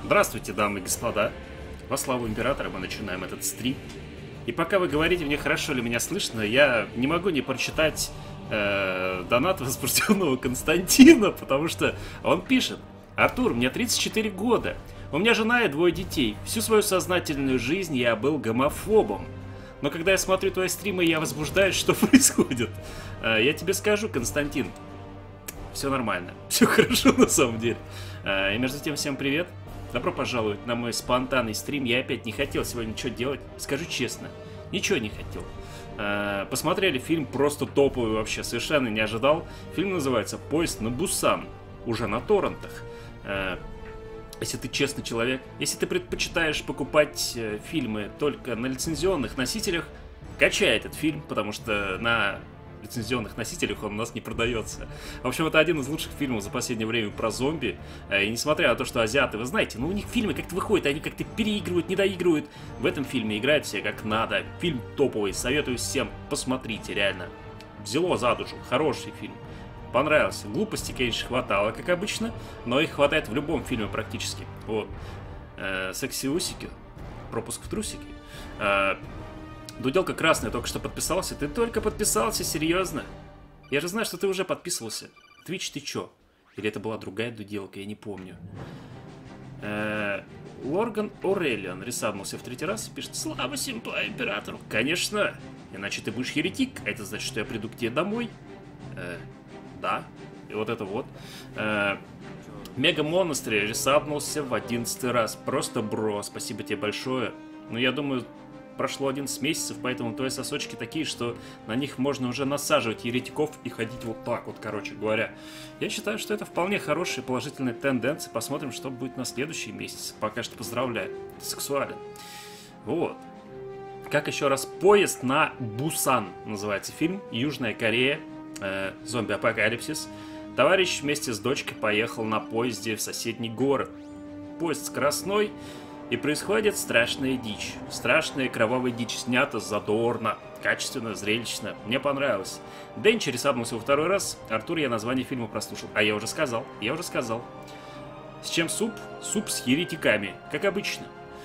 Здравствуйте, дамы и господа. Во славу Императора мы начинаем этот стрим. И пока вы говорите мне, хорошо ли меня слышно, я не могу не прочитать донат возбужденного Константина, потому что он пишет: Артур, мне 34 года, у меня жена и 2 детей. Всю свою сознательную жизнь я был гомофобом. Но когда я смотрю твои стримы, я возбуждаюсь, что происходит. Я тебе скажу, Константин, все нормально, все хорошо на самом деле. И между тем, всем привет. Добро пожаловать на мой спонтанный стрим. Я опять не хотел сегодня ничего делать. Скажу честно, ничего не хотел. Посмотрели фильм, просто топовый вообще, совершенно не ожидал. Фильм называется «Поезд на Бусан», уже на торрентах. Если ты честный человек, если ты предпочитаешь покупать фильмы только на лицензионных носителях, качай этот фильм, потому что на лицензионных носителях он у нас не продается. В общем, это один из лучших фильмов за последнее время про зомби. И несмотря на то, что азиаты, вы знаете, ну у них фильмы как-то выходят, они как-то переигрывают, не доигрывают. В этом фильме играют все как надо. Фильм топовый, советую всем, посмотрите, реально. Взяло за душу, хороший фильм. Понравился. Глупости, конечно, хватало, как обычно, но их хватает в любом фильме практически. Вот. Секси-усики, пропуск в трусики. Дуделка красная только что подписался. Ты только подписался, серьезно? Я же знаю, что ты уже подписывался. Твич, ты чё? Или это была другая дуделка, я не помню. Лорган Орелиан рисовался в 3-й раз и пишет: слава симпа императору. Конечно, иначе ты будешь еретик, а это значит, что я приду к тебе домой. Да, и вот это вот. Мега Монастырь рисапнулся в 11-й раз. Просто бро, спасибо тебе большое. Ну, я думаю, прошло 11 месяцев, поэтому твои сосочки такие, что на них можно уже насаживать еретиков и ходить вот так вот, короче говоря. Я считаю, что это вполне хорошая положительная тенденция. Посмотрим, что будет на следующий месяц. Пока что поздравляю, ты сексуален. Вот. Как еще раз? «Поезд на Бусан» называется фильм. Южная Корея. Зомби-апокалипсис. Товарищ вместе с дочкой поехал на поезде в соседний город. Поезд скоростной, и происходит страшная дичь. Страшная кровавая дичь, снята задорно, качественно, зрелищно. Мне понравилось. Денчи рисовался во 2-й раз. Артур, я название фильма прослушал. А я уже сказал. С чем суп? Суп с еретиками, как обычно.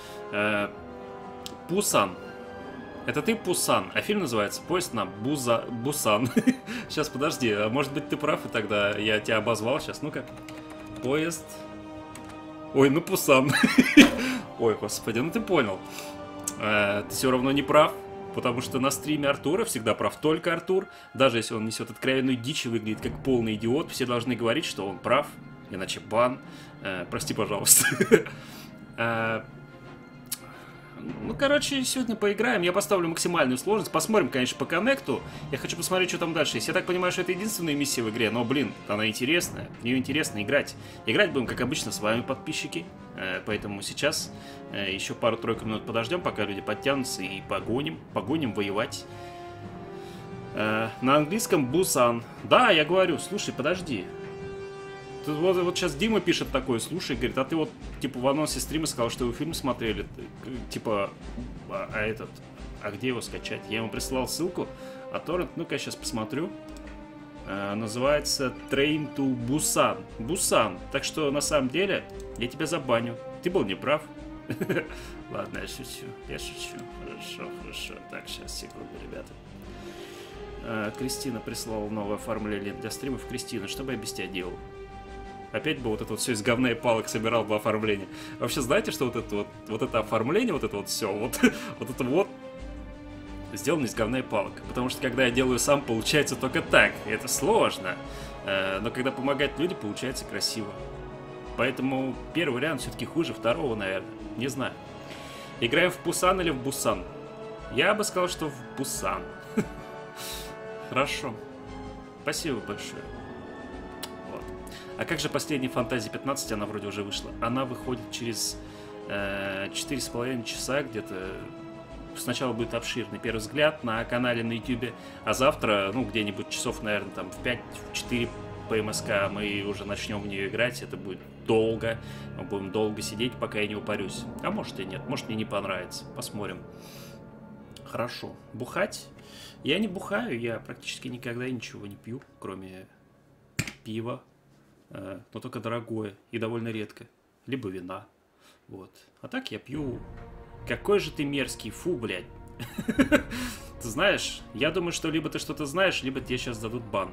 Пусан. Это ты, Пусан, а фильм называется «Поезд на Бусан». Сейчас, подожди, а может быть ты прав, и тогда я тебя обозвал сейчас. Ну-ка. Поезд... Ой, ну Пусан. Ой, господи, ну ты понял. Ты все равно не прав, потому что на стриме Артура всегда прав только Артур. Даже если он несет откровенную дичь и выглядит как полный идиот, все должны говорить, что он прав, иначе бан. Прости, пожалуйста. Ну, короче, сегодня поиграем. Я поставлю максимальную сложность. Посмотрим, конечно, по коннекту. Я хочу посмотреть, что там дальше есть. Я так понимаю, что это единственная миссия в игре. Но, блин, она интересная. В нее интересно играть. Играть будем, как обычно, с вами, подписчики. Поэтому сейчас еще пару-тройку минут подождем, пока люди подтянутся, и погоним воевать. На английском Бусан. Да, я говорю, слушай, подожди. Тут вот сейчас Дима пишет такое, слушай, говорит, а ты вот, типа, в анонсе стрима сказал, что вы фильм смотрели, типа, а где его скачать? Я ему присылал ссылку, а торрент, ну-ка, я сейчас посмотрю. Называется Train to Busan. Бусан. Так что, на самом деле, я тебя забаню. Ты был неправ. Ладно, я шучу. Хорошо. Так, сейчас, секунду, ребята. Кристина прислала новое оформление для стримов. Кристина, что бы я без тебя делал? Опять бы вот это вот все из говна и палок собирал бы оформление. Вообще, знаете, что вот это оформление, вот это вот все, вот это вот сделано из говна и палок. Потому что когда я делаю сам, получается только так. И это сложно. Но когда помогают люди, получается красиво. Поэтому первый вариант все-таки хуже второго, наверное. Не знаю. Играем в Пусан или в Бусан? Я бы сказал, что в Бусан. Хорошо. Спасибо большое. А как же последняя Фантазия 15? Она вроде уже вышла. Она выходит через 4,5 часа где-то. Сначала будет обширный первый взгляд на канале на YouTube, а завтра, ну, где-нибудь часов, наверное, там в 5-4 по МСК мы уже начнем в нее играть. Это будет долго. Мы будем долго сидеть, пока я не упарюсь. А может и нет. Может, мне не понравится. Посмотрим. Хорошо. Бухать? Я не бухаю. Я практически никогда ничего не пью, кроме пива. Но только дорогое и довольно редко. Либо вина. Вот. А так я пью... Какой же ты мерзкий, фу, блядь. Ты знаешь, я думаю, что либо ты что-то знаешь, либо тебе сейчас дадут бан.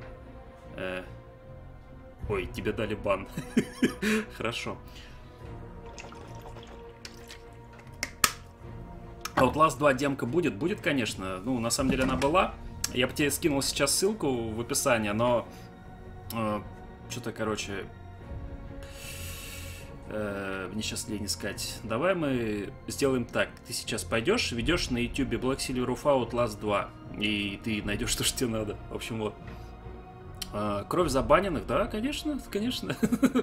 Ой, тебе дали бан. Хорошо. Outlast 2 демка будет? Будет, конечно. Ну, на самом деле она была. Я бы тебе скинул сейчас ссылку в описании, но... что-то, короче... мне сейчас лень искать. Давай мы сделаем так. Ты сейчас пойдешь, ведешь на YouTube Black Silver of Outlast 2. И ты найдешь то, что тебе надо. В общем, вот. Кровь забаненных, да, конечно, конечно.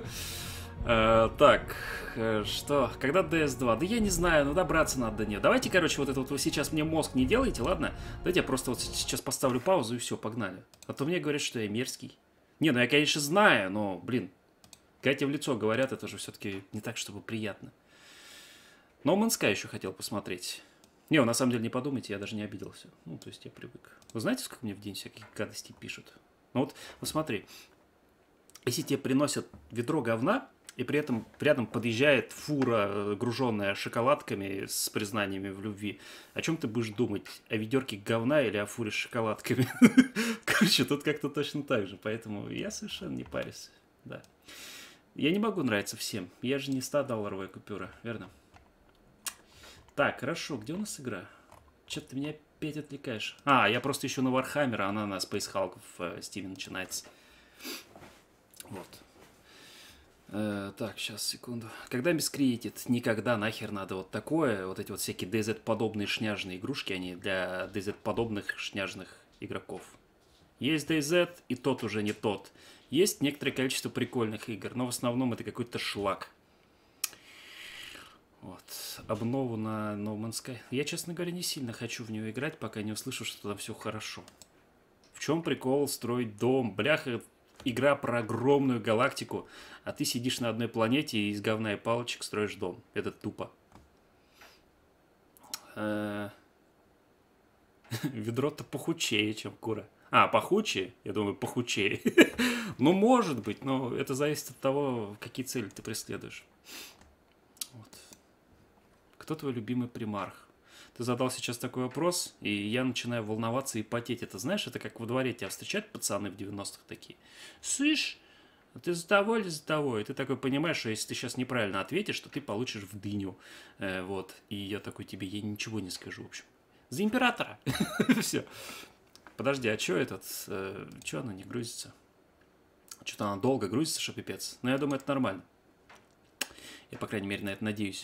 Так, что? Когда DS2? Да я не знаю, ну добраться надо до нее. Давайте, короче, вот это вот вы сейчас мне мозг не делаете, ладно? Давайте я просто вот сейчас поставлю паузу и все, погнали. А то мне говорят, что я мерзкий. Не, ну я, конечно, знаю, но, блин, когда тебе в лицо говорят, это же все-таки не так, чтобы приятно. No Man's Sky еще хотел посмотреть. Не, вы на самом деле не подумайте, я даже не обиделся. Ну, то есть я привык. Вы знаете, сколько мне в день всяких гадостей пишут? Ну вот смотри, если тебе приносят ведро говна, и при этом рядом подъезжает фура, груженная шоколадками с признаниями в любви, о чем ты будешь думать? О ведерке говна или о фуре с шоколадками? Короче, тут как-то точно так же, поэтому я совершенно не парюсь. Да. Я не могу нравиться всем, я же не 100-долларовая купюра, верно? Так, хорошо, где у нас игра? Че ты меня опять отвлекаешь? А, я просто ищу на Вархаммера, она на Space Hulk в Steam начинается. Вот. Так, сейчас, секунду. Когда мискриетит? Никогда нахер надо вот такое. Вот эти вот всякие DayZ-подобные шняжные игрушки, они для DayZ-подобных шняжных игроков. Есть DayZ, и тот уже не тот. Есть некоторое количество прикольных игр, но в основном это какой-то шлак. Вот. Обнову на No Man's Sky. Я, честно говоря, не сильно хочу в нее играть, пока не услышу, что там все хорошо. В чем прикол строить дом? Бляха, игра про огромную галактику, а ты сидишь на одной планете и из говна и палочек строишь дом. Это тупо. Ведро-то похучее, чем кура. А, пахучее? Я думаю, похучее. Ну, может быть, но это зависит от того, какие цели ты преследуешь. Вот. Кто твой любимый примарх? Ты задал сейчас такой вопрос, и я начинаю волноваться и потеть. Это знаешь, это как во дворе тебя встречают пацаны в 90-х такие. Слышь, ты за того или за того? И ты такой понимаешь, что если ты сейчас неправильно ответишь, то ты получишь в дыню. Вот. И я такой тебе, я ничего не скажу, в общем. За императора. Все. Подожди, а что этот? Что она не грузится? Что-то она долго грузится, что пипец. Но я думаю, это нормально. Я, по крайней мере, на это надеюсь.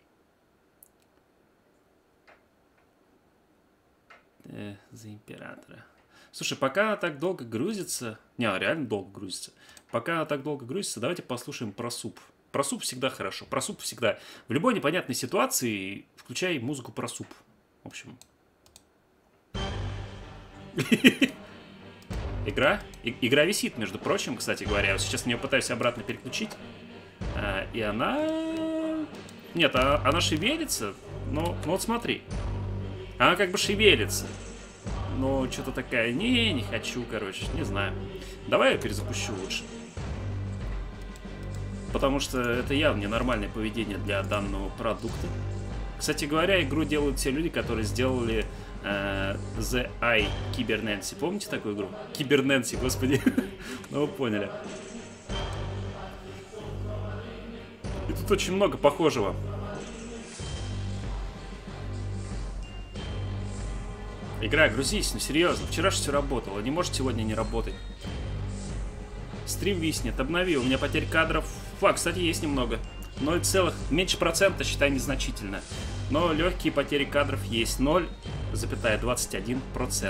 За императора. Слушай, пока она так долго грузится... Не, она реально долго грузится. Пока она так долго грузится, давайте послушаем про суп. Про суп всегда хорошо. Про суп всегда. В любой непонятной ситуации включай музыку про суп. В общем... Игра висит, между прочим, кстати говоря. Я сейчас на нее пытаюсь обратно переключить. И она... Нет, она шевелится. Но вот смотри. Она как бы шевелится. Но что-то такая... Не хочу, короче. Не знаю. Давай я перезапущу лучше. Потому что это явно ненормальное поведение для данного продукта. Кстати говоря, игру делают те люди, которые сделали... The Eye Кибернэнси. Помните такую игру? Кибернэнси, господи. Ну вы поняли. И тут очень много похожего. Игра, грузись, ну серьезно. Вчера же все работало. Не может сегодня не работать. Стрим виснет. Обнови. У меня потерь кадров. Кстати, есть немного. 0, меньше процента, считай, незначительно. Но легкие потери кадров есть. 0,21%.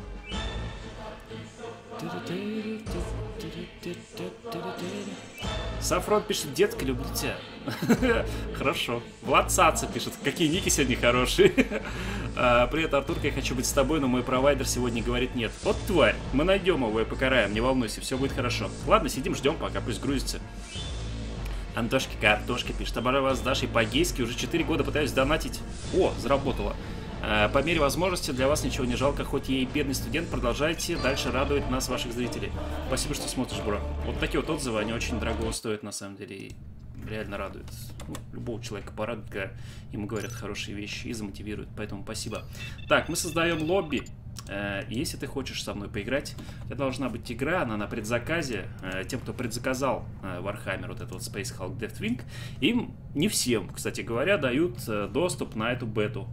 Сафрон пишет: детка, люблю тебя. Хорошо. Влад Цаца пишет: какие ники сегодня хорошие. Привет, Артурка, я хочу быть с тобой, но мой провайдер сегодня говорит нет. Вот тварь, мы найдем его и покараем, не волнуйся, все будет хорошо. Ладно, сидим, ждем, пока пусть грузится. Антошки Картошки пишет: обожаю вас с Дашей по-гейски, уже 4 года пытаюсь донатить. О, заработало. По мере возможности для вас ничего не жалко, хоть я и бедный студент, продолжайте дальше радовать нас, ваших зрителей. Спасибо, что смотришь, бро. Вот такие вот отзывы, они очень дорого стоят на самом деле. И реально радует. Ну, любого человека порадует, когда ему говорят хорошие вещи и замотивирует. Поэтому спасибо. Так, мы создаем лобби. Если ты хочешь со мной поиграть, у тебя должна быть игра, она на предзаказе. Тем, кто предзаказал Warhammer, вот этот вот Space Hulk Deathwing, им, не всем, кстати говоря, дают доступ на эту бету.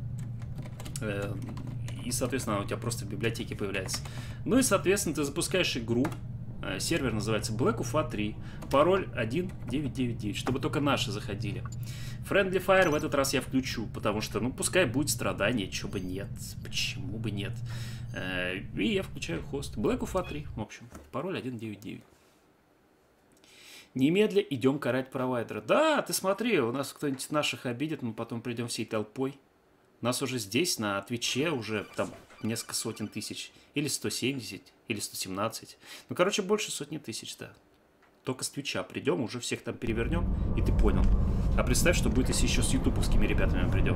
И, соответственно, она у тебя просто в библиотеке появляется. Ну и, соответственно, ты запускаешь игру. Сервер называется Black Ufa 3. Пароль 1999, чтобы только наши заходили. Friendly Fire в этот раз я включу, потому что, ну, пускай будет страдание, чего бы нет. Почему бы нет? И я включаю хост. Black Ufa 3, в общем. Пароль 199. Немедля идем карать провайдера. Да, ты смотри, у нас кто-нибудь наших обидит, мы потом придем всей толпой. У нас уже здесь, на Твиче, уже там несколько сотен тысяч. Или 170, или 117. Ну, короче, больше сотни тысяч, да. Только с Твича придем, уже всех там перевернем, и ты понял. А представь, что будет, если еще с ютубовскими ребятами придем.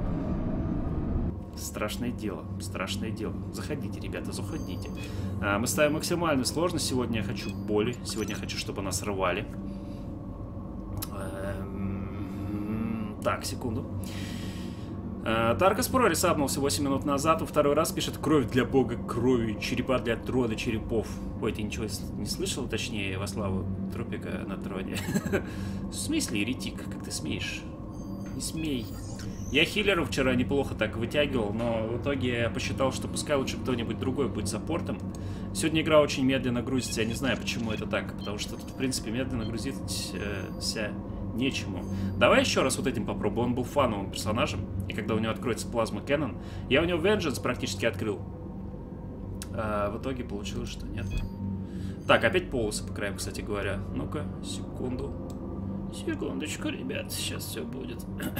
Страшное дело, страшное дело. Заходите, ребята, заходите. Мы ставим максимальную сложность. Сегодня я хочу боли. Сегодня я хочу, чтобы нас рвали. Так, секунду. Таркас Про ресабнулся 8 минут назад. Во второй раз пишет: кровь для бога крови, черепа для трона черепов. Ой, ты ничего не слышал, точнее, во славу Тропика на троне? В смысле, еретик, как ты смеешь? Не смей. Я хиллеру вчера неплохо так вытягивал, но в итоге я посчитал, что пускай лучше кто-нибудь другой будет саппортом. Сегодня игра очень медленно грузится, я не знаю, почему это так, потому что тут, в принципе, медленно грузиться нечему. Давай еще раз вот этим попробуем. Он был фановым персонажем, и когда у него откроется плазма Кэннон, я у него Vengeance практически открыл. А в итоге получилось, что нет. Так, опять полосы по краям, кстати говоря. Ну-ка, секунду. Секундочку, ребят, сейчас все будет.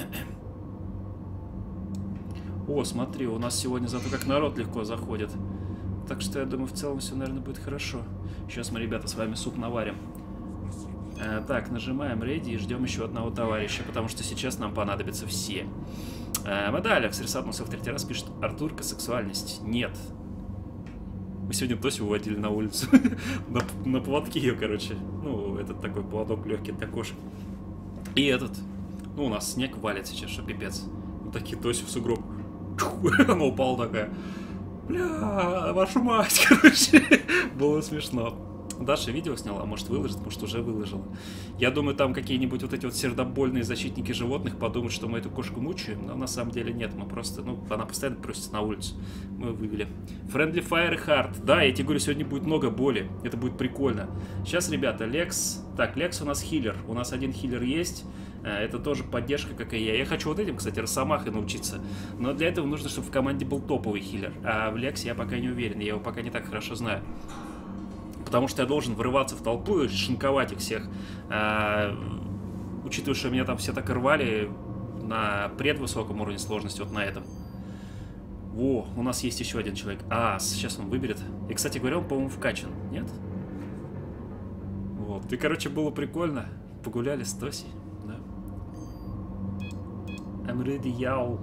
О, смотри, у нас сегодня зато как народ легко заходит. Так что я думаю, в целом все, наверное, будет хорошо. Сейчас мы, ребята, с вами суп наварим. Так, нажимаем ready и ждем еще одного товарища, потому что сейчас нам понадобятся все. Да, Алекс рисапнулся в третий раз, пишет: Артурка, сексуальность. Нет. Мы сегодня Тосю выводили на улицу. На поводке ее, короче. Ну, этот такой поводок легкий для кошек. И этот. Ну, у нас снег валит сейчас, что пипец. Вот такие Тосю в сугроб. Она упала такая. Бля, вашу мать, короче. Было смешно. Даша видео сняла, может выложит, может уже выложила. Я думаю, там какие-нибудь вот эти вот сердобольные защитники животных подумают, что мы эту кошку мучаем, но на самом деле нет, мы просто, ну, она постоянно просится на улицу. Мы вывели. Friendly Fire и Hard. Да, я тебе говорю, сегодня будет много боли, это будет прикольно. Сейчас, ребята, Лекс. Так, Лекс у нас хиллер, у нас один хиллер есть. Это тоже поддержка, как и я. Я хочу вот этим, кстати, Росомахой научиться. Но для этого нужно, чтобы в команде был топовый хиллер. А в Лексе я пока не уверен, я его пока не так хорошо знаю. Потому что я должен врываться в толпу и шинковать их всех. Учитывая, что меня там все так и рвали на предвысоком уровне сложности, вот на этом. Во, у нас есть еще один человек. Сейчас он выберет. И, кстати говоря, он, по-моему, вкачан, нет? Вот. И, короче, было прикольно. Погуляли с Тосей, да. I'm ready, яу.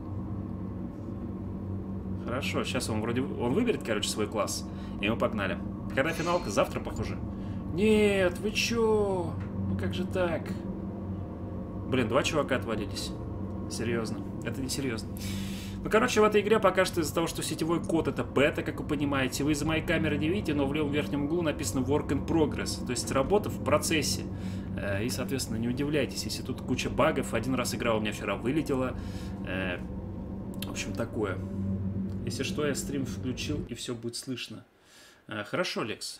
Хорошо, сейчас он вроде... Он выберет, короче, свой класс. И мы погнали. Когда финалка? Завтра, похоже. Нет, вы чё? Ну как же так? Блин, 2 чувака отвалились. Серьезно. Это не серьезно. Ну, короче, в этой игре пока что из-за того, что сетевой код это бета, как вы понимаете, вы из-за моей камеры не видите, но в левом верхнем углу написано Work in Progress. То есть работа в процессе. И, соответственно, не удивляйтесь, если тут куча багов. Один раз игра у меня вчера вылетела. В общем, такое. Если что, я стрим включил, и все будет слышно. Хорошо, Лекс.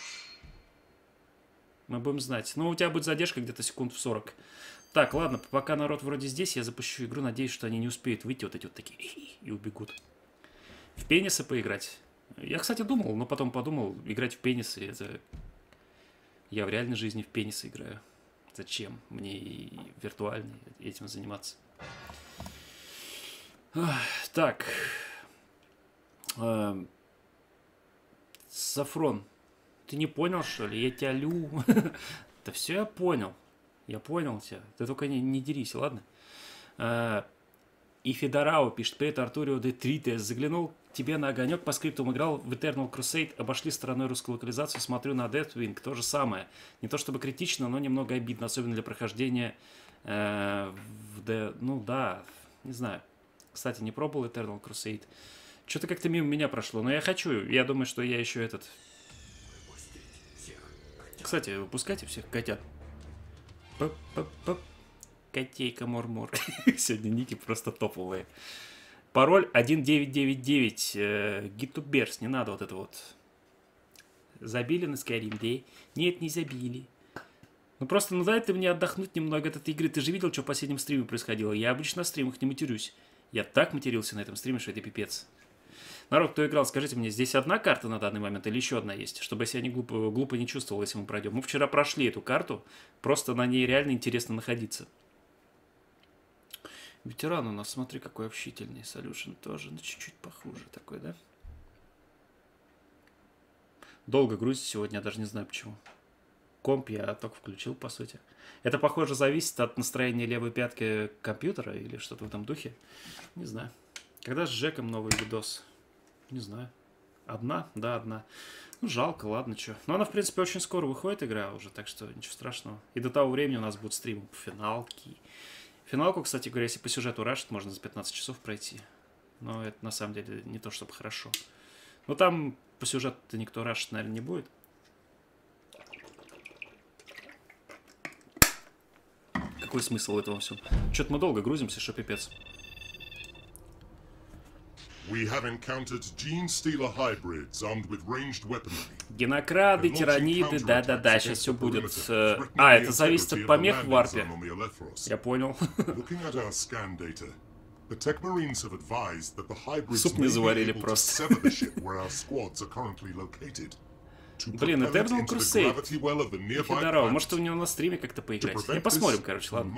Мы будем знать. Но у тебя будет задержка где-то секунд в 40. Так, ладно, пока народ вроде здесь, я запущу игру. Надеюсь, что они не успеют выйти вот эти вот такие и убегут. В пенисы поиграть. Я, кстати, думал, но потом подумал, играть в пенисы, это... Я в реальной жизни в пенисы играю. Зачем мне и виртуально этим заниматься? Так. Сафрон, ты не понял, что ли? Я тебя лю. Да все я понял. Я понял тебя. Ты только не дерись, ладно? И Федорау пишет: привет, Артурио де Тритес. Заглянул тебе на огонек, по скриптам играл в Eternal Crusade, обошли стороной русскую локализацию, смотрю на Deathwing, то же самое. Не то чтобы критично, но немного обидно, особенно для прохождения ну да, не знаю. Кстати, не пробовал Eternal Crusade. Что-то как-то мимо меня прошло, но я хочу. Я думаю, что я еще этот... Кстати, выпускайте всех котят. Котейка Мурмур. Сегодня ники просто топовые. Пароль 1999. Гитуберс, не надо вот это вот. Забили на Skyrim Day? Нет, не забили. Ну просто, ну дай ты мне отдохнуть немного от этой игры. Ты же видел, что в последнем стриме происходило. Я обычно на стримах не матерюсь. Я так матерился на этом стриме, что это пипец. Народ, кто играл, скажите мне, здесь одна карта на данный момент или еще одна есть? Чтобы я себя не глупо не чувствовал, если мы пройдем. Мы вчера прошли эту карту, просто на ней реально интересно находиться. Ветеран у нас, смотри, какой общительный. Solution тоже, ну чуть-чуть похуже такой, да? Долго грузит сегодня, я даже не знаю почему. Комп я только включил, по сути. Это, похоже, зависит от настроения левой пятки компьютера или что-то в этом духе. Не знаю. Когда с Джеком новый видос? Не знаю. Одна? Да, одна. Ну, жалко, ладно, что. Но она, в принципе, очень скоро выходит, игра уже, так что ничего страшного. И до того времени у нас будут стримы по финалке. Финалку, кстати говоря, если по сюжету рашить, можно за 15 часов пройти. Но это, на самом деле, не то чтобы хорошо. Но там по сюжету-то никто рашить, наверное, не будет. Какой смысл в этом всем? Что-то мы долго грузимся, что пипец. Генокрады, тираниды, да-да-да, сейчас все будет. А, это зависит от помех в варпе. Я понял. Суп не заварили просто. Блин, Eternal Crusade. Федоров, может у него на стриме как-то поиграть? Я посмотрим, короче, ладно.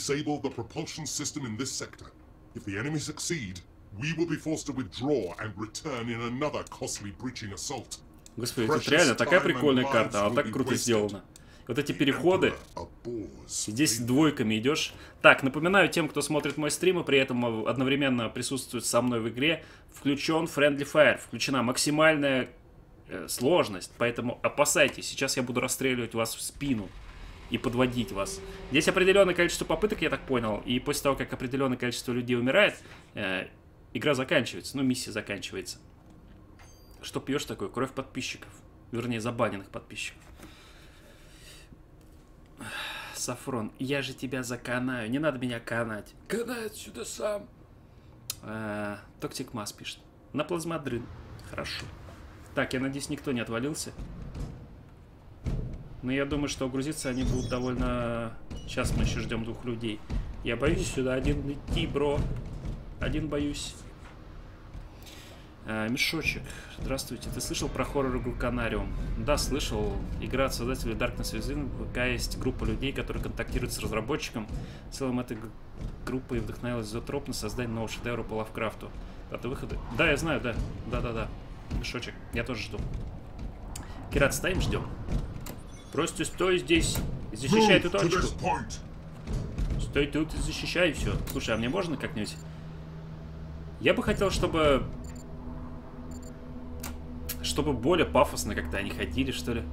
Господи, тут реально такая прикольная карта, она так круто сделана. Вот эти переходы. Здесь двойками идешь. Так, напоминаю тем, кто смотрит мой стрим и при этом одновременно присутствует со мной в игре, включен Friendly Fire, включена максимальная сложность, поэтому опасайтесь. Сейчас я буду расстреливать вас в спину и подводить вас. Здесь определенное количество попыток, я так понял, и после того, как определенное количество людей умирает, игра заканчивается, ну, миссия заканчивается. Что пьешь такое? Кровь подписчиков. Вернее, забаненных подписчиков. Сафрон, я же тебя заканаю. Не надо меня канать. Канай отсюда сам. Токтик Масс пишет. На плазмодрын. Хорошо. Так, я надеюсь, никто не отвалился. Но я думаю, что грузиться они будут довольно... Сейчас мы еще ждем 2 людей. Я боюсь сюда один идти, бро. Один боюсь. Мешочек. Здравствуйте. Ты слышал про хоррор-игру Канариум? Да, слышал. Игра от создателей Darkness Within. В ВК есть группа людей, которые контактируют с разработчиком. В целом этой группой вдохновилась Зотроп на создание нового шедевра по Лавкрафту. Дата выхода... Да, я знаю, да. Да-да-да. Мешочек. Я тоже жду. Кират, стоим, ждем. Просто стой здесь и защищай эту точку. Стой тут и защищай, и все. Слушай, а мне можно как-нибудь... Я бы хотел, чтобы более пафосно как-то они ходили, что ли.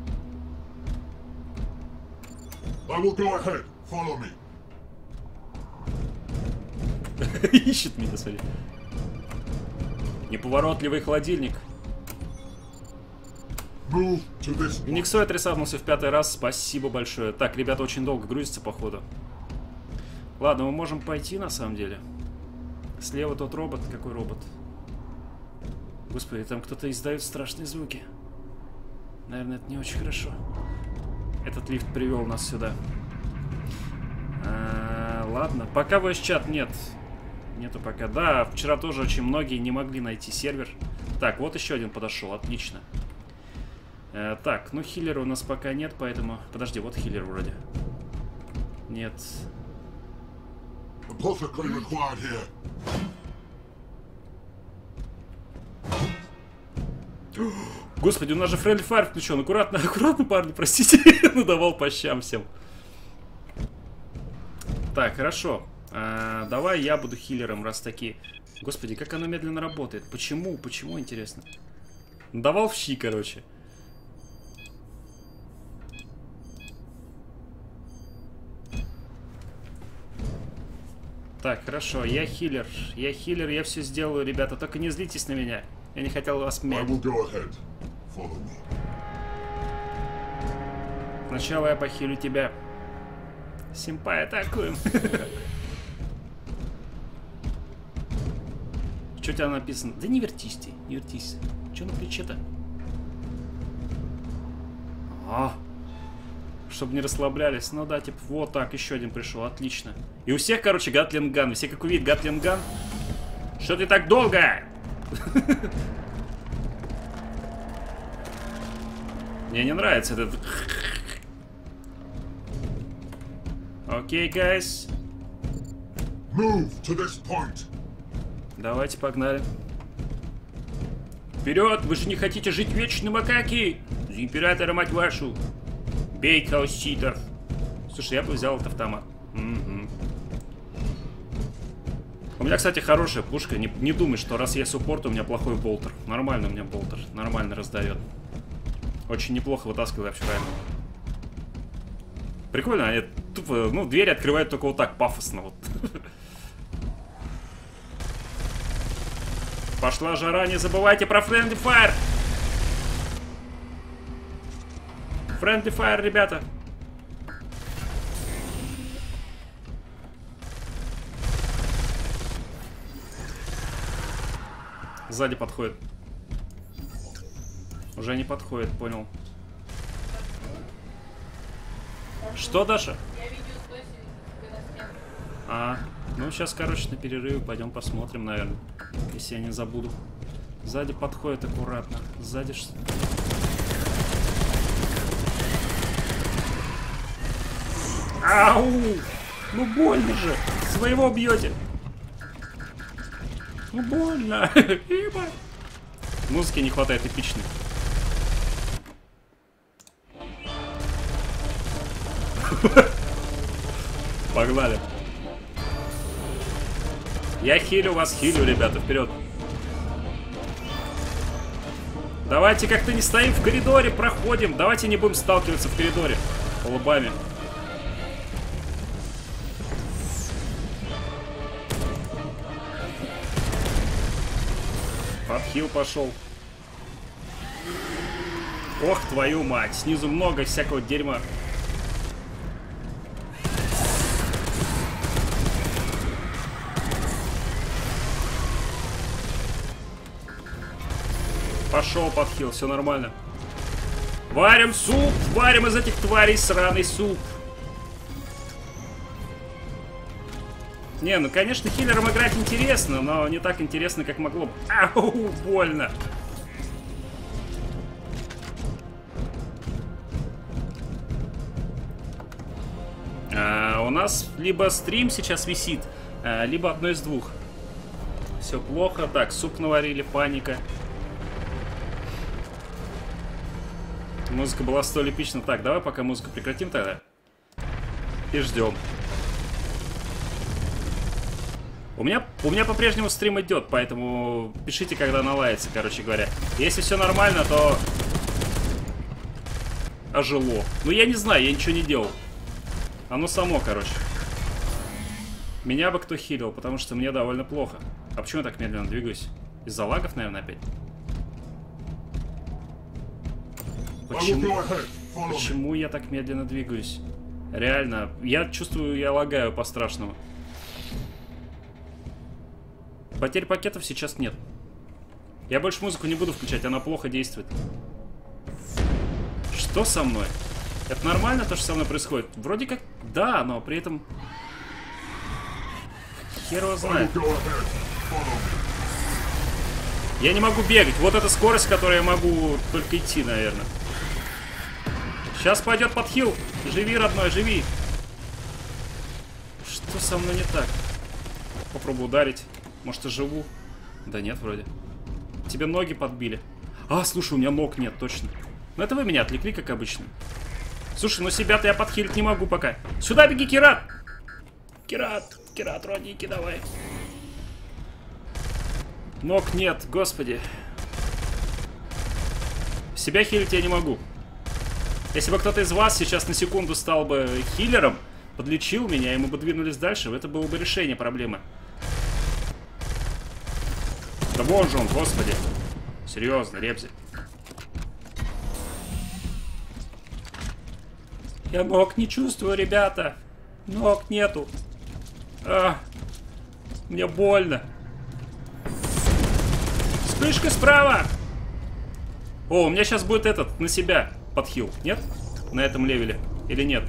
Ищет меня, смотри. Неповоротливый холодильник. Никсой отрисовался в 5-й раз, спасибо большое. Так, ребята очень долго грузятся, походу. Ладно, мы можем пойти, на самом деле. Слева тот робот. Какой робот? Господи, там кто-то издает страшные звуки. Наверное, это не очень хорошо. Этот лифт привел нас сюда. Ладно, пока voice-чат нет. Нету пока. Да, вчера тоже очень многие не могли найти сервер. Так, вот еще один подошел, отлично. Так, ну хиллера у нас пока нет, поэтому... Подожди, вот хиллер вроде. Нет. Господи, у нас же Friendly Fire включен. Аккуратно, аккуратно, парни, простите. Надавал по щам всем. Так, хорошо. Давай я буду хиллером, раз такие. Господи, как оно медленно работает. Почему? Почему, интересно? Давал в щи, короче. Так, хорошо, я хиллер. Я все сделаю, ребята. Только не злитесь на меня. Я не хотел вас мять. Сначала я похилю тебя. Симпай, атакуем. Что у тебя написано? Да не вертись ты, не вертись. Что на плече-то? Чтобы не расслаблялись. Ну да, типа, вот так, еще один пришел, отлично. И у всех, короче, гатлинган. Все как увидят гатлинган. Что ты так долго? Мне не нравится этот... Окей, guys. Давайте, погнали. Вперед! Вы же не хотите жить вечно, макаки! За императора, мать вашу! Бей хауситов! Слушай, я бы взял этот автомат. У меня, кстати, хорошая пушка. Не думай, что раз я суппорт, у меня плохой болтер. Нормально у меня болтер. Нормально раздает. Очень неплохо вытаскиваю вообще реально. Прикольно, они тупо, ну, двери открывают только вот так, пафосно вот. Пошла жара, не забывайте про Friendly Fire! Friendly Fire, ребята! Сзади подходит. Уже не подходит, понял. Что, Даша? Ну сейчас, короче, на перерыве пойдем посмотрим, наверное. Если я не забуду. Сзади подходит аккуратно. Сзади... Ау! Ну больно же! Своего бьете! Ну больно! Музыки не хватает эпичной. Погнали. Я хилю вас, хилю, ребята, вперед. Давайте как-то не стоим в коридоре, проходим. Давайте не будем сталкиваться в коридоре лбами. Подхил пошел. Ох, твою мать, снизу много всякого дерьма. Пошел подхил, все нормально. Варим суп, варим из этих тварей сраный суп. Не, ну конечно хиллером играть интересно, но не так интересно, как могло бы. Ау, больно. У нас либо стрим сейчас висит, либо одно из двух. Все плохо. Так, суп наварили, паника. Музыка была столь эпична. Так, давай пока музыку прекратим тогда. И ждем. У меня по-прежнему стрим идет, поэтому пишите, когда наладится, короче говоря. Если все нормально, то... Ожило. Ну, я не знаю, я ничего не делал. Оно само, короче. Меня бы кто хилил, потому что мне довольно плохо. А почему я так медленно двигаюсь? Из-за лагов, наверное, опять? Почему я так медленно двигаюсь? Реально, я чувствую, я лагаю по-страшному. Потерь пакетов сейчас нет. Я больше музыку не буду включать, она плохо действует. Что со мной? Это нормально, то, что со мной происходит? Вроде как да, но при этом... Хер его знает. Я не могу бегать. Вот эта скорость, которой я могу только идти, наверное. Сейчас пойдет подхил. Живи, родной, живи. Что со мной не так? Попробую ударить. Может, я живу? Да нет, вроде. Тебе ноги подбили. А, слушай, у меня ног нет, точно. Ну это вы меня отвлекли, как обычно. Слушай, ну себя-то я подхилить не могу пока. Сюда беги, Кират! Кират! Кират, родники, давай. Ног нет, господи. Себя хилить я не могу. Если бы кто-то из вас сейчас на секунду стал бы хилером, подлечил меня, и мы бы двинулись дальше, это было бы решение проблемы. Да вон же он, господи. Серьезно, Ребзи. Я ног не чувствую, ребята. Ног нету. Мне больно. Вспышка справа. О, у меня сейчас будет этот, на себя подхил. Нет? На этом левеле. Или нет?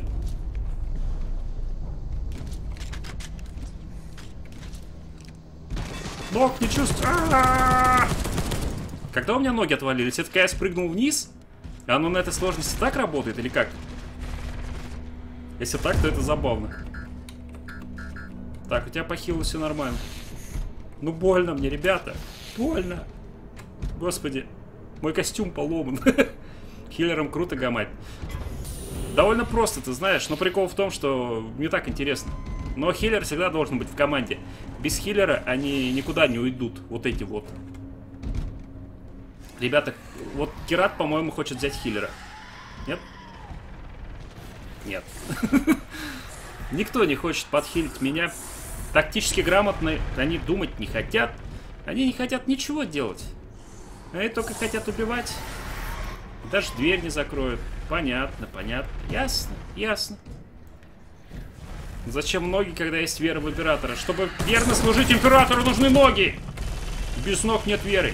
Ног не чувствую. Когда у меня ноги отвалились, это когда я спрыгнул вниз? А оно на этой сложности так работает или как? Если так, то это забавно. Так, у тебя по хилу все нормально. Ну больно мне, ребята. Больно. Господи. Мой костюм поломан. Хиллером круто гамать. Довольно просто, ты знаешь. Но прикол в том, что не так интересно. Но хиллер всегда должен быть в команде. Без хиллера они никуда не уйдут. Вот эти вот. Ребята, вот Кират, по-моему, хочет взять хиллера. Нет? Нет. Никто не хочет подхилить меня. Тактически грамотные. Они думать не хотят. Они не хотят ничего делать. Они только хотят убивать. Даже дверь не закроют. Понятно, понятно. Ясно, ясно. Зачем ноги, когда есть вера в императора? Чтобы верно служить императору, нужны ноги! Без ног нет веры.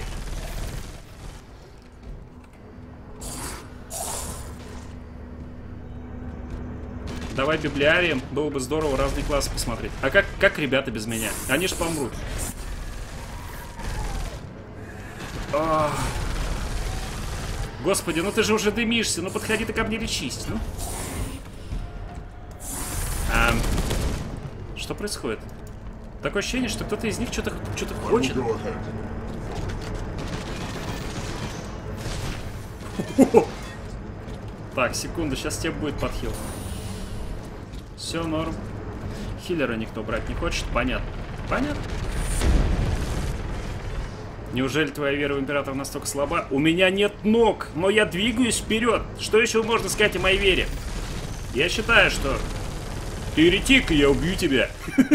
Давай библиарием. Было бы здорово разные классы посмотреть. А как ребята без меня? Они ж помрут. Господи, ну ты же уже дымишься. Ну подходи ты ко мне лечись. Ну. Что происходит? Такое ощущение, что кто-то из них что-то хочет. Так, секунду, сейчас тебе будет подхил. Все норм. Хиллера никто брать не хочет, понятно. Понятно. Неужели твоя вера в императора настолько слаба? У меня нет ног, но я двигаюсь вперед. Что еще можно сказать о моей вере? Я считаю, что ты еретик, и я убью тебя.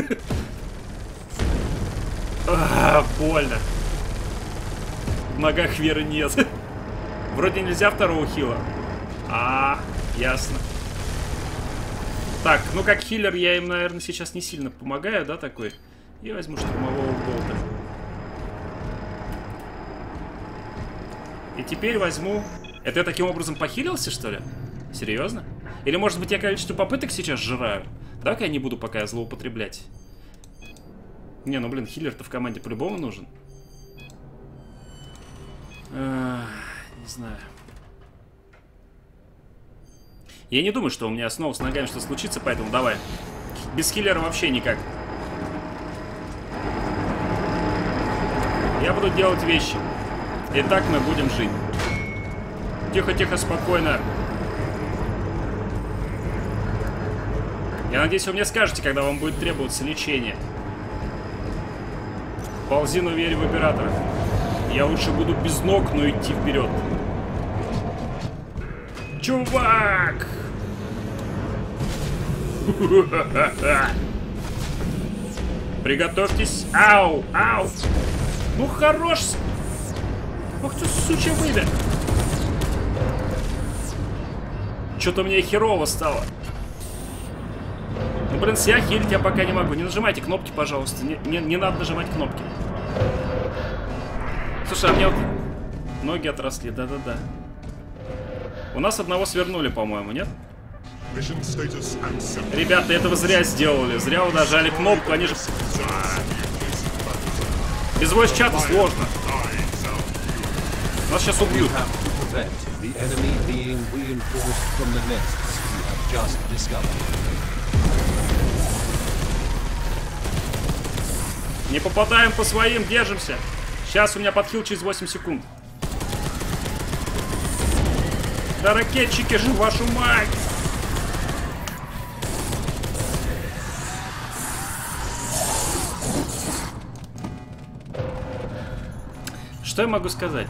Больно. В ногах веры нет. Вроде нельзя второго хила. Ясно. Так, ну как хиллер я им, наверное, сейчас не сильно помогаю, да, такой? Я возьму штурмового болта. И теперь возьму... Это я таким образом похилился, что ли? Серьезно? Или, может быть, я количество попыток сейчас сжираю? Давай-ка я не буду пока злоупотреблять. Не, ну, блин, хиллер-то в команде по-любому нужен. Не знаю. Я не думаю, что у меня снова с ногами что случится, поэтому давай. Без хиллера вообще никак. Я буду делать вещи. И так мы будем жить. Тихо-тихо, спокойно. Я надеюсь, вы мне скажете, когда вам будет требоваться лечение. Ползи, но верю в императора. Я лучше буду без ног, но идти вперед. Чувак! Приготовьтесь. Ау! Ау! Ну хорош! Ох ты, сучья выда! Что-то мне херово стало. Ну, блин, себя хилить я пока не могу. Не нажимайте кнопки, пожалуйста. Не надо нажимать кнопки. Слушай, а мне вот ноги отросли, да-да-да. У нас одного свернули, по-моему, нет? Ребята, этого зря сделали. Зря удержали кнопку, они же... Без voice-чата сложно. Нас сейчас убьют. Не попадаем по своим, держимся. Сейчас у меня подхил через 8 секунд. Да ракетчики же, вашу мать! Что я могу сказать?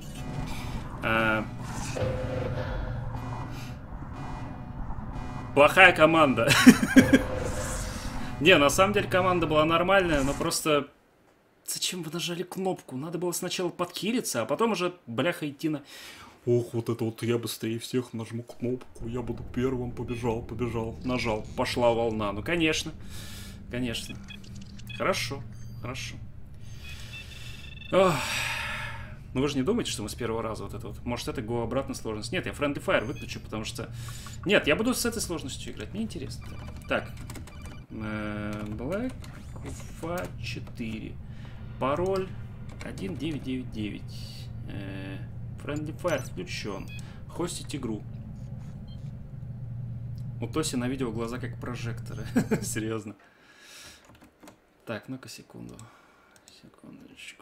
Плохая команда. Не, на самом деле команда была нормальная, но просто... Зачем вы нажали кнопку? Надо было сначала подхилиться, а потом уже, бляха, идти на... Ох, вот это вот я быстрее всех нажму кнопку, я буду первым, побежал, нажал, пошла волна. Ну, конечно, конечно. Хорошо, хорошо. Ох. Ну, вы же не думаете, что мы с первого раза вот это вот... Может, это go обратно сложность? Нет, я Friendly Fire выключу, потому что... Нет, я буду с этой сложностью играть, мне интересно. Так. Black Ufa 4. Пароль 1999. Friendly Fire включен. Хостить игру. У Тоси на видео глаза как прожекторы. Серьезно. Так, ну-ка, секунду. Секундочку.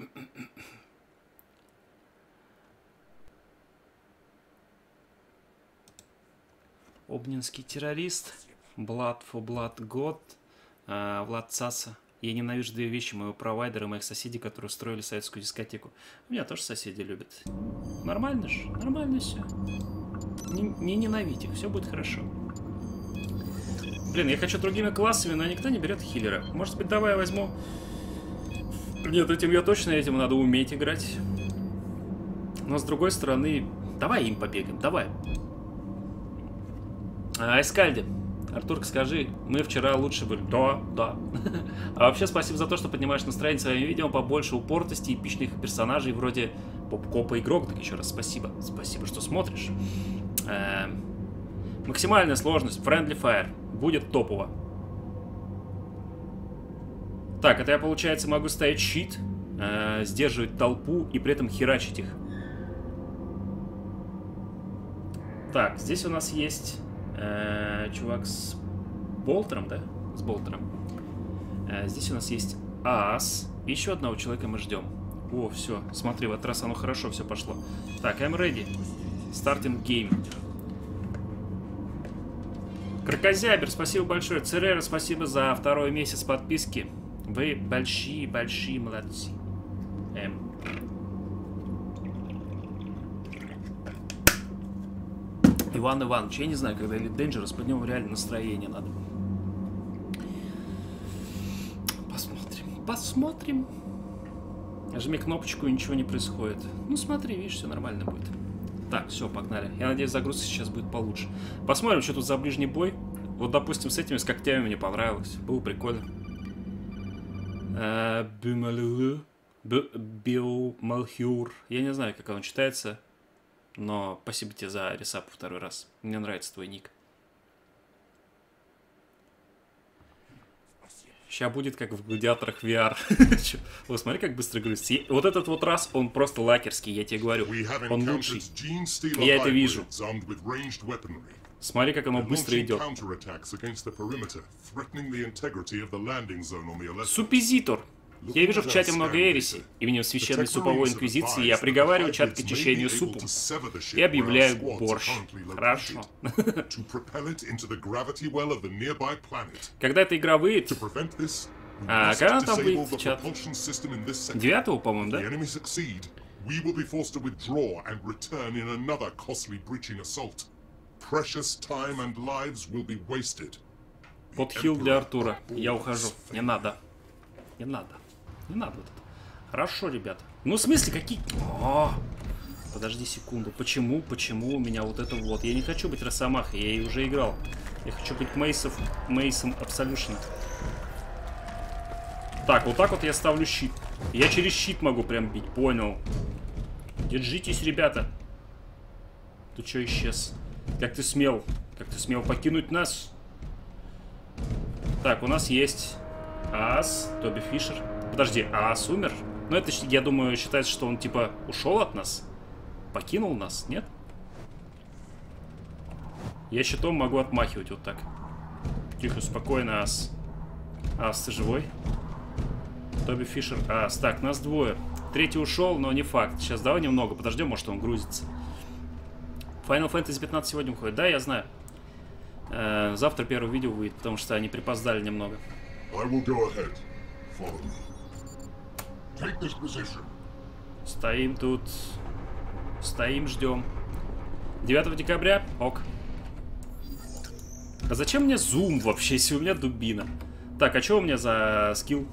Обнинский террорист. Blood for Blood God. Влад Цаса. Я ненавижу две вещи: моего провайдера и моих соседей, которые устроили советскую дискотеку. Меня тоже соседи любят. Нормально же, нормально все. Не ненавидь их, все будет хорошо. Блин, я хочу другими классами, но никто не берет хиллера. Может быть, давай я возьму... Нет, этим надо уметь играть. Но с другой стороны, давай им побегаем, давай. Айскальди. Артурка, скажи, мы вчера лучше были. Да, да. А вообще спасибо за то, что поднимаешь настроение своим видео, побольше упортости и эпичных персонажей вроде Попкопа Игрок. Так еще раз спасибо. Спасибо, что смотришь. Максимальная сложность. Friendly Fire. Будет топово. Так, это я, получается, могу ставить щит, сдерживать толпу и при этом херачить их. Так, здесь у нас есть... чувак с болтером, да? С болтером. Здесь у нас есть ас. Еще одного человека мы ждем. О, все. Смотри, в этот раз оно хорошо все пошло. Так, I'm ready. Starting game. Крокозябер, спасибо большое. Церера, спасибо за 2-й месяц подписки. Вы большие молодцы. Иван Иванович, я не знаю, когда Elite Dangerous, под нему реально настроение надо. Посмотрим. Посмотрим. Жми кнопочку, и ничего не происходит. Ну смотри, видишь, все нормально будет. Так, все, погнали. Я надеюсь, загрузка сейчас будет получше. Посмотрим, что тут за ближний бой. Вот, допустим, с этими, с когтями мне понравилось. Было прикольно. Биомалхюр. Я не знаю, как он читается. Но спасибо тебе за ресап 2-й раз. Мне нравится твой ник. Сейчас будет как в Гладиаторах VR. Вот смотри, как быстро грузится. Вот этот вот раз, он просто лакерский, я тебе говорю. Он лучший. Я это вижу. Смотри, как оно быстро идет. Супизитор. Я вижу в чате много ереси. Именем Священной Суповой Инквизиции я приговариваю чат к очищению супом. И объявляю борщ. Хорошо. Когда эта игра выйдет... А когда она там выйдет в чат? 9-го, по-моему, да? Подхил для Артура. Я ухожу. Не надо. Не надо. Не надо вот это. Хорошо, ребята. Ну, в смысле, какие... О, подожди секунду. Почему у меня вот это вот? Я не хочу быть Росомахой, я ей уже играл. Я хочу быть Мейсом Absolution. Так, вот так вот я ставлю щит. Я через щит могу прям бить, понял. Держитесь, ребята. Ты что, исчез? Как ты смел? Как ты смел покинуть нас? Так, у нас есть... Ас, Тоби Фишер. Подожди, Ас умер? Ну это, я думаю, считается, что он типа ушел от нас. Покинул нас, нет? Я щитом могу отмахивать вот так. Тихо, спокойно, Ас. Ас, ты живой? Тоби Фишер, Ас. Так, нас двое. Третий ушел, но не факт. Сейчас давай немного подождем, может он грузится. Final Fantasy 15 сегодня уходит. Да, я знаю. Завтра первое видео выйдет, потому что они припоздали немного. Стоим тут. Стоим, ждем. 9 декабря? Ок. А зачем мне зум вообще, если у меня дубина? Так, а что у меня за скилл?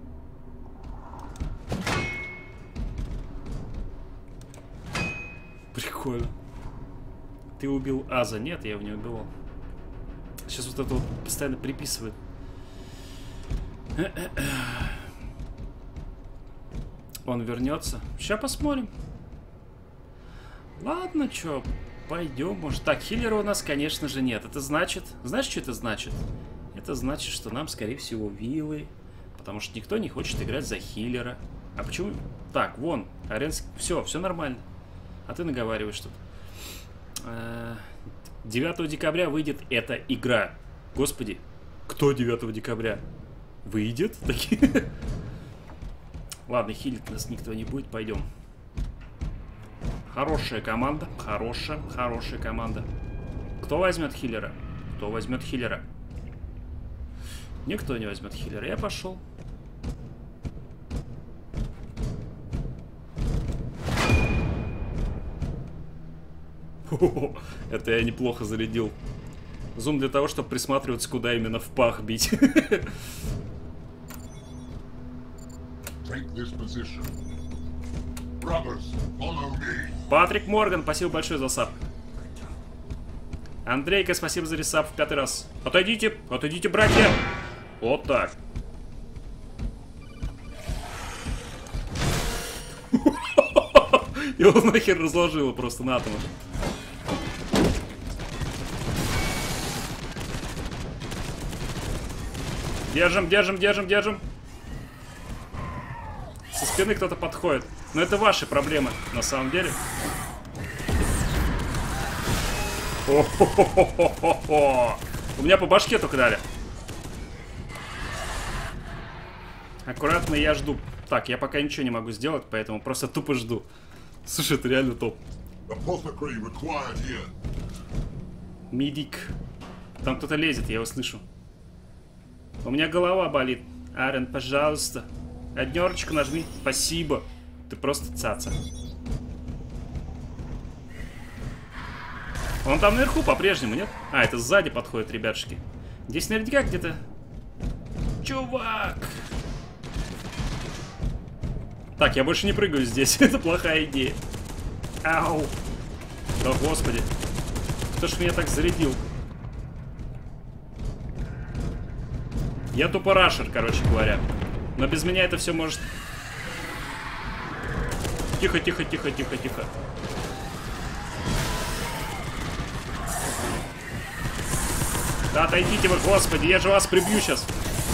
Прикольно. Ты убил Аза? Нет, я его не убивал. Сейчас вот это вот постоянно приписывает. Он вернется. Сейчас посмотрим. Ладно, чё, пойдем, может. Так, хиллера у нас, конечно же, нет. Это значит... Знаешь, что это значит? Это значит, что нам, скорее всего, вилы. Потому что никто не хочет играть за хиллера. А почему? Так, вон, Аренский... Все нормально. А ты наговариваешь тут. 9 декабря выйдет эта игра. Господи, кто 9 декабря? Выйдет? Такие... Ладно, хилить нас никто не будет, пойдем. Хорошая команда, хорошая команда. Кто возьмет хиллера? Кто возьмет хиллера? Никто не возьмет хиллера, я пошел. Это я неплохо зарядил. Зум для того, чтобы присматриваться, куда именно в пах бить. Патрик Морган, спасибо большое за саб. Андрейка, спасибо за ресаб в 5-й раз. Отойдите, отойдите, братья. Вот так. Его нахер разложило просто на атомы. Держим, держим, держим, держим. Со спины кто-то подходит. Но это ваши проблемы, на самом деле. О-хо-хо-хо-хо-хо. У меня по башке только дали. Аккуратно, я жду. Так, я пока ничего не могу сделать, поэтому просто тупо жду. Слушай, это реально топ. Медик. Там кто-то лезет, я его слышу. У меня голова болит. Арен, пожалуйста. Однерочку нажми. Спасибо. Ты просто цаца. Он там наверху по-прежнему, нет? А, это сзади подходят ребятушки. Здесь наверняка где-то... Чувак! Так, я больше не прыгаю здесь. Это плохая идея. Ау! Да господи. Кто ж меня так зарядил? Я тупо рашер, короче говоря. Но без меня это все может... Тихо, тихо, тихо, тихо, тихо. Да отойдите вы, господи, я же вас прибью сейчас.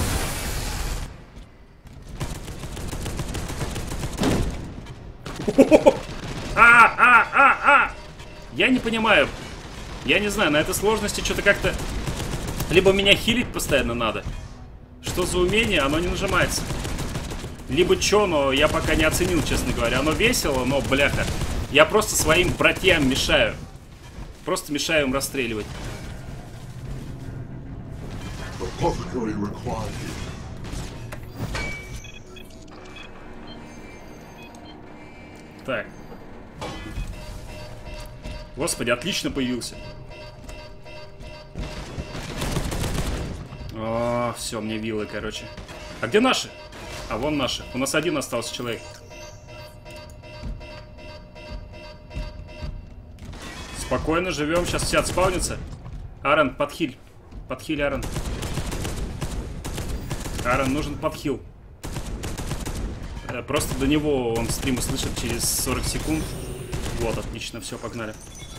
Я не понимаю. Я не знаю, на этой сложности что-то как-то... Либо меня хилить постоянно надо. Что за умение, оно не нажимается. Либо чё, но я пока не оценил, честно говоря. Оно весело, но, бляха. Я просто своим братьям мешаю. Просто мешаю им расстреливать. Так. Господи, отлично появился. О, все, мне вилы, короче. А где наши? А вон наши. У нас один остался человек. Спокойно живем. Сейчас все отспаунятся. Аарон, подхиль. Подхиль, Аарон. Аарон, нужен подхил. Просто до него он стрим услышит через 40 секунд. Вот, отлично, все, погнали.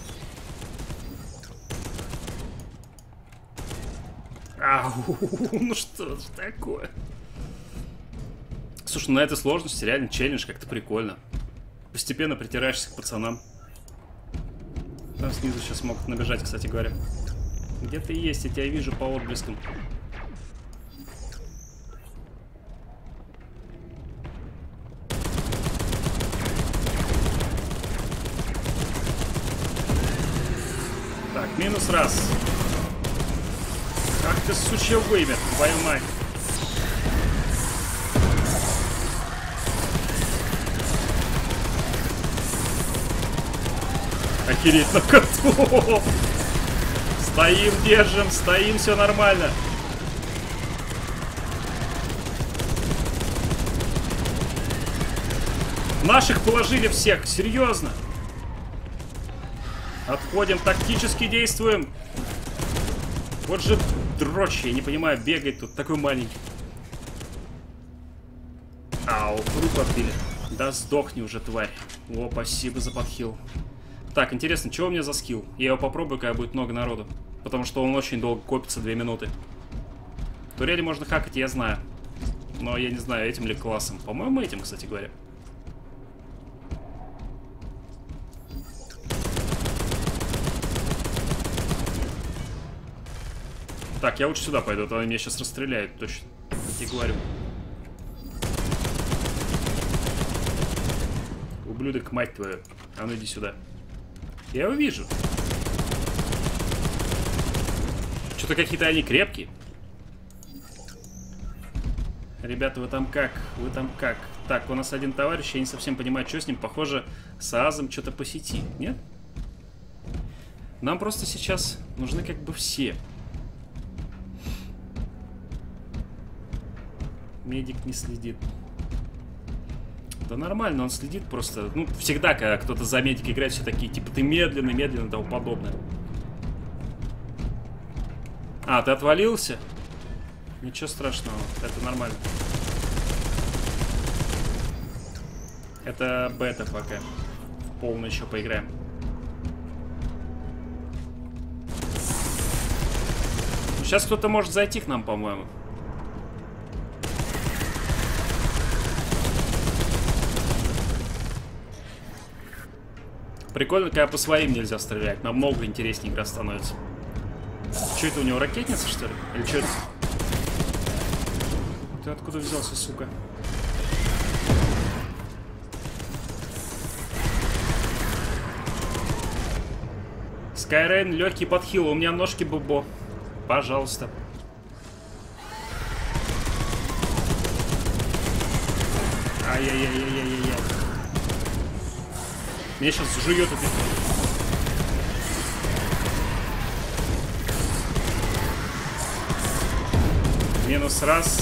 Ау, ну что ж такое? Слушай, на этой сложности реально челлендж как-то прикольно. Постепенно притираешься к пацанам. Там снизу сейчас могут набежать, кстати говоря. Где ты есть? Я тебя вижу по отблескам. Так, минус раз. Ах ты, сучья вымя, твою мать. Охереть на коту. Стоим, держим, стоим, все нормально. Наших положили всех, серьезно. Отходим, тактически действуем. Вот же дрочь, я не понимаю, бегает тут, такой маленький. Ау, руку отбили. Да сдохни уже, тварь. О, спасибо за подхил. Так, интересно, что у меня за скилл? Я его попробую, когда будет много народу. Потому что он очень долго копится, 2 минуты. Турели можно хакать, я знаю. Но я не знаю, этим ли классом. По-моему, этим, кстати говоря. Так, я лучше сюда пойду, а то они меня сейчас расстреляют, точно. Я тебе говорю. Ублюдок, мать твою. А ну иди сюда. Я его вижу. Что-то какие-то они крепкие. Ребята, вы там как? Вы там как? Так, у нас один товарищ, я не совсем понимаю, что с ним. Похоже, с Аазом что-то по сети, нет? Нам просто сейчас нужны как бы все. Медик не следит. Да нормально, он следит просто. Ну, всегда, когда кто-то за медика играет, все такие, типа, ты медленно, медленно и тому подобное. А, ты отвалился? Ничего страшного, это нормально. Это бета пока. В полную еще поиграем. Сейчас кто-то может зайти к нам, по-моему. Прикольно, когда по своим нельзя стрелять. Намного интереснее игра становится. Что это у него, ракетница, что ли? Или что это? Ты откуда взялся, сука? Скайрейн, легкий подхил. У меня ножки бобо. Пожалуйста. Ай-яй-яй-яй-яй-яй. Меня сейчас жует это. Минус раз.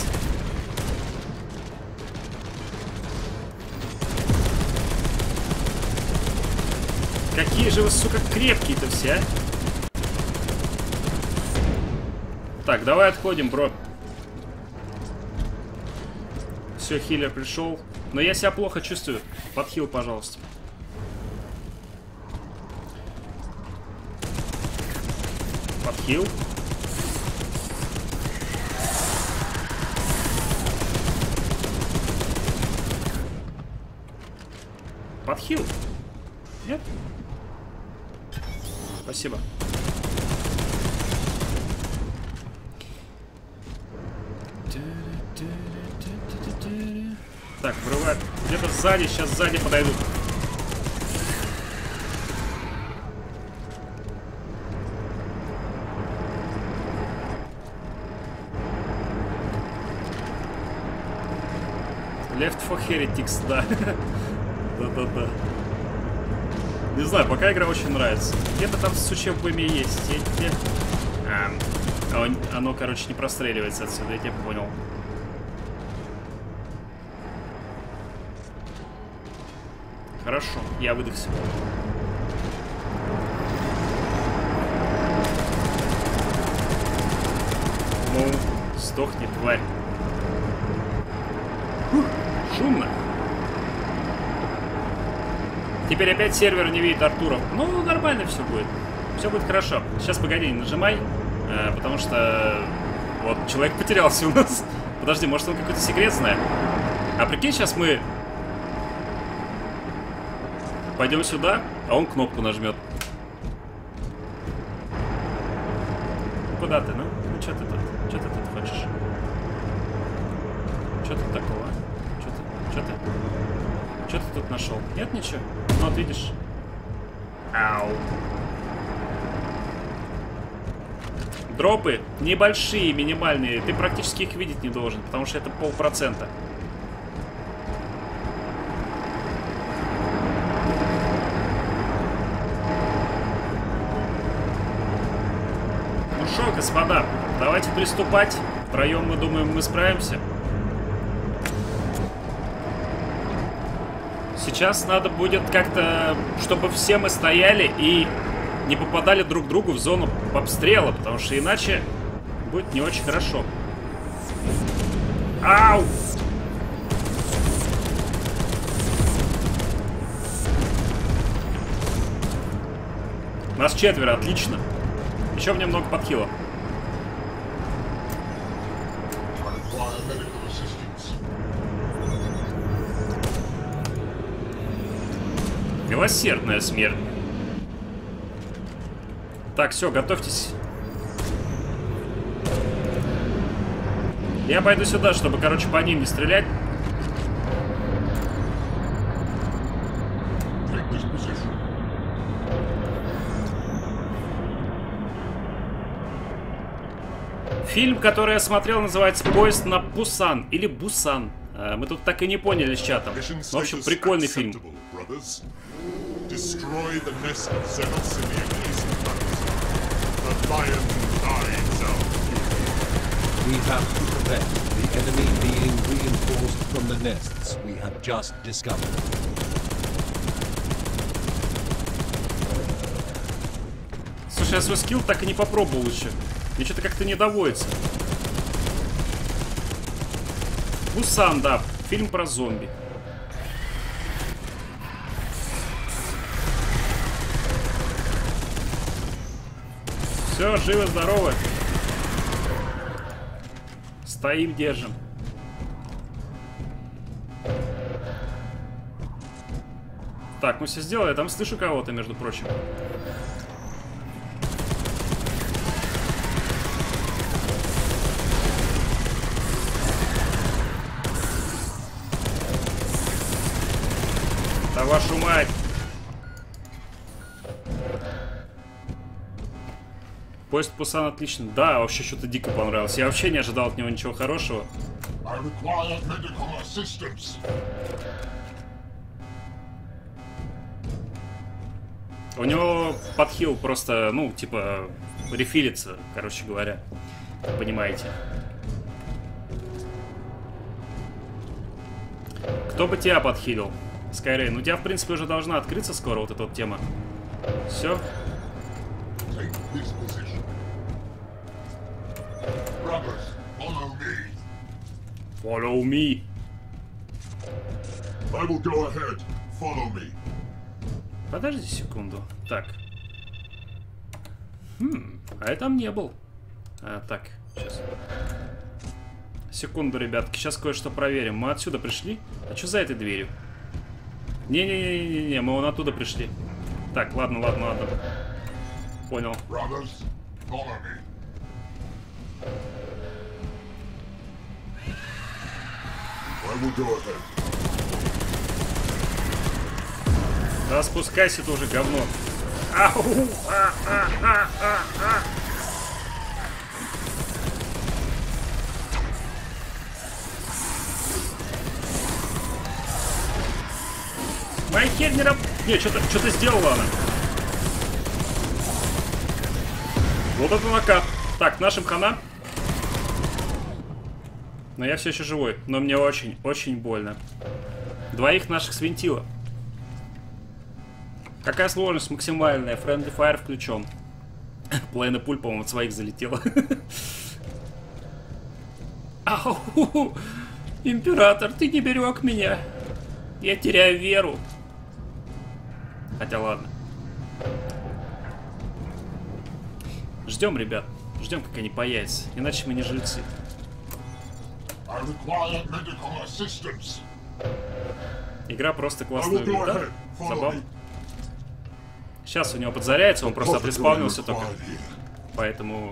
Какие же вы, сука, крепкие-то все, а? Так, давай отходим, бро. Все, хиллер пришел. Но я себя плохо чувствую. Подхил, пожалуйста. Подхил. Подхил. Нет? Спасибо. Так, врывает. Где-то сзади, сейчас сзади подойдут. Left for Heretics, да. Да-да-да. Не знаю, пока игра очень нравится. Где-то там сучье в бэме есть. Оно, короче, не простреливается отсюда, я тебя понял. Хорошо, я выдохся. Ну, сдохни, тварь. Шумно. Теперь опять сервер не видит Артура. Ну, нормально все будет. Все будет хорошо. Сейчас, погоди, не нажимай. Потому что... Вот, человек потерялся у нас. Подожди, может он какой-то секрет знает? А прикинь, сейчас мы... Пойдем сюда, а он кнопку нажмет. Куда ты, ну? Ну, что ты тут? Что ты тут хочешь? Что тут такого? Что ты тут нашел? Нет ничего? Ну, вот видишь. Ау. Дропы небольшие, минимальные. Ты практически их видеть не должен, потому что это 0,5%. Ну что, господа, давайте приступать. Втроем, мы думаем, мы справимся. Сейчас надо будет как-то, чтобы все мы стояли и не попадали друг другу в зону обстрела, потому что иначе будет не очень хорошо. Ау! Нас 4, отлично. Еще мне много подхилов. Милосердная смерть. Так, все, готовьтесь. Я пойду сюда, чтобы, короче, по ним не стрелять. Фильм, который я смотрел, называется «Поезд на Пусан» или «Бусан». Мы тут так и не поняли с чатом. В общем, прикольный фильм. We have to prevent the enemy being reinforced from the nests we have just discovered. Слушай, я свой скилл так и не попробовал еще. Мне что-то как-то не доводится. Бусан, да. Фильм про зомби. Все, живо-здорово. Стоим, держим. Так, ну все сделали. Я там слышу кого-то, между прочим. Да вашу мать! Поезд Пусан отлично. Да, вообще что-то дико понравилось. Я вообще не ожидал от него ничего хорошего. У него подхил просто, ну, типа, рефилится, короче говоря. Понимаете. Кто бы тебя подхилил? Скайрей, ну у тебя, в принципе, уже должна открыться скоро вот эта вот тема. Все. Follow me. I will go ahead. Follow me. Подожди секунду. Так. А я там не был. Так, сейчас. Секунду, ребятки, сейчас кое-что проверим. Мы отсюда пришли? А что за этой дверью? Не-не-не-не-не, мы вон оттуда пришли. Так, ладно, ладно, ладно. Понял. Да спускайся ты уже, говно. Ау! Моя хер не раб... Не, что-то сделала она. Вот это накат. Так, нашим хана. Но я все еще живой. Но мне очень больно. Двоих наших свинтило. Какая сложность максимальная? Friendly Fire включен. Плейна пуль, по-моему, от своих залетела. Ау! Император, ты не берег меня. Я теряю веру. Хотя ладно. Ждем, ребят. Ждем, как они появятся. Иначе мы не жильцы. Игра просто классная. Да? Забавно. Сейчас у него подзаряется, он просто отреспаунился только. Поэтому...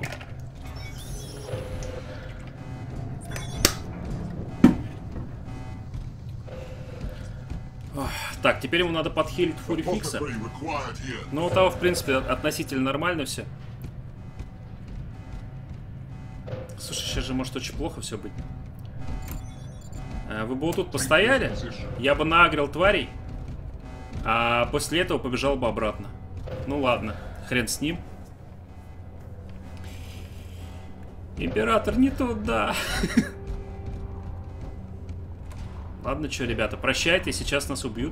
Так, теперь ему надо подхилить Фурификса. Ну, у того, в принципе, относительно нормально все. Слушай, сейчас же может очень плохо все быть. Вы бы вот тут постояли, я бы наагрил тварей, а после этого побежал бы обратно. Ну ладно, хрен с ним. Император не туда. Ладно, что, ребята, прощайте, сейчас нас убьют.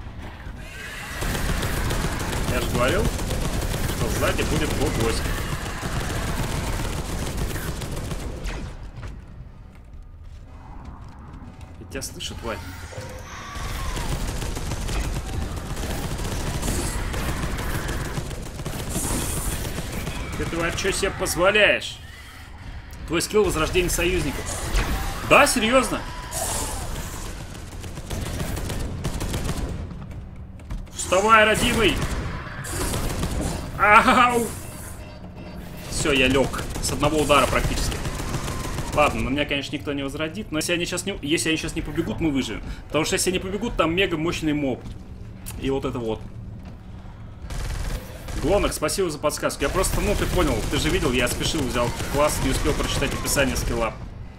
Я же говорил, что сзади будет гость. Я тебя слышу, тварь. Ты, тварь, что себе позволяешь? Твой скилл возрождения союзников. Да, серьезно? Вставай, родимый! Ау! Все, я лег. С одного удара практически. Ладно, на меня, конечно, никто не возродит, но если они сейчас не побегут, мы выживем. Потому что если они побегут, там мега мощный моб. И вот это вот. Глонок, спасибо за подсказку. Я просто, ну, ты понял, ты же видел, я спешил, взял класс, не успел прочитать описание скилла.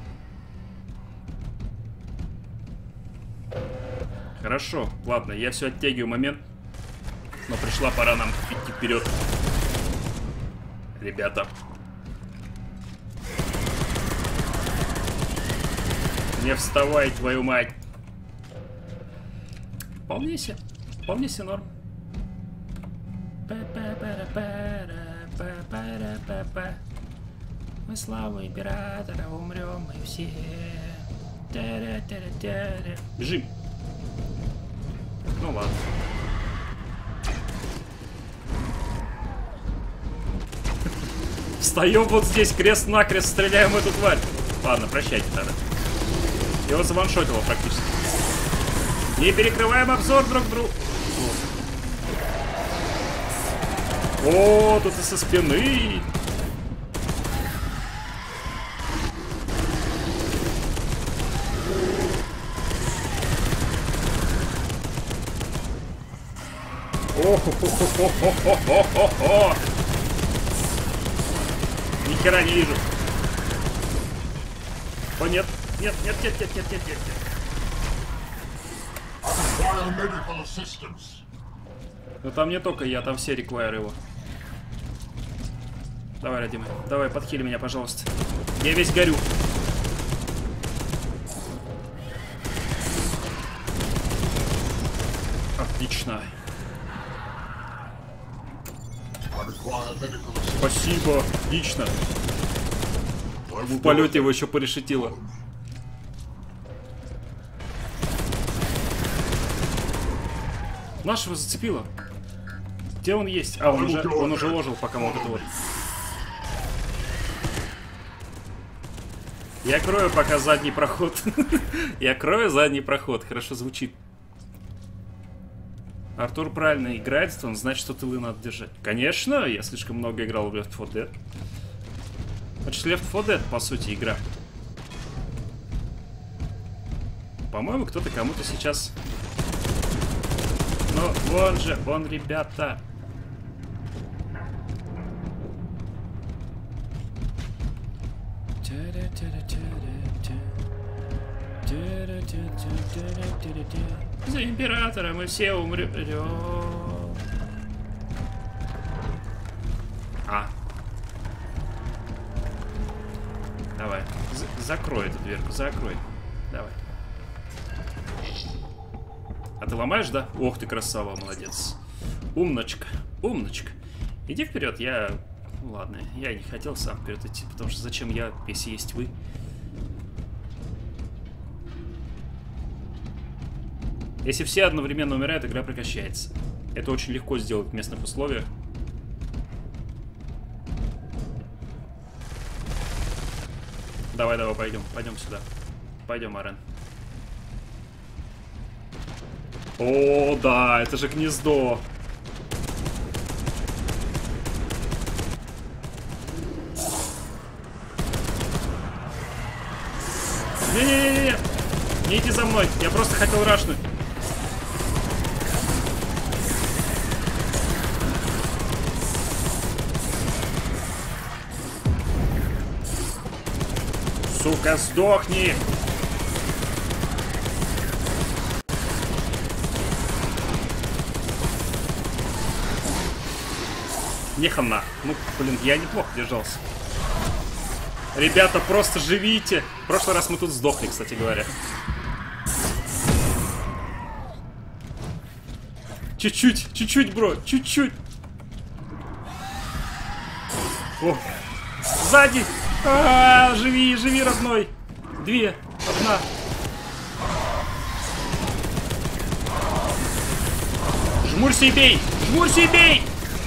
Хорошо, ладно, я все оттягиваю момент. Но пришла пора нам идти вперед. Ребята. Не вставай, твою мать. Вполне себе норм. Мы славу императора умрем, мы все. Бежим. Ну ладно. Встаем вот здесь, крест-накрест, стреляем в эту тварь. Ладно, прощайте тогда. Его заваншотило практически. Не перекрываем обзор друг другу. О, тут и со спины. О-хо-хо-хо-хо-хо-хо-хо-хо. Ни хера не вижу. О, нет. Нет. Но там не только я, там все require его. Давай, родимый, давай, подхили меня, пожалуйста. Я весь горю. Отлично. Спасибо, отлично. В полете его еще порешетило. Нашего зацепило. Где он есть? А, он уже ложил, пока мы вот это вот. Я крою пока задний проход. Я крою задний проход. Хорошо звучит. Артур правильно играет, он значит, что тылы надо держать. Конечно, я слишком много играл в Left 4 Dead. Значит, Left 4 Dead, по сути, игра. По-моему, кто-то кому-то сейчас... Ну, вон же, вон, ребята. За императора мы все умрем. Давай. Закрой эту дверку, закрой. Давай. А ты ломаешь, да? Ох ты, красава, молодец. Умночка, умночка. Иди вперед, я... Ну, ладно, я не хотел сам вперед идти, потому что зачем я, если есть вы? Если все одновременно умирают, игра прекращается. Это очень легко сделать в местных условиях. Давай, пойдем сюда. Пойдем, Арен. О, да, это же гнездо. Не-не-не-не, не иди за мной, я просто хотел рашнуть. Сука, сдохни! Не хана. Ну, блин, я неплохо держался. Ребята, просто живите. В прошлый раз мы тут сдохли, кстати говоря. Чуть-чуть, бро, чуть-чуть. О, сзади. Живи, родной. 2, 1. Жмурься и бей! Жмурься и бей!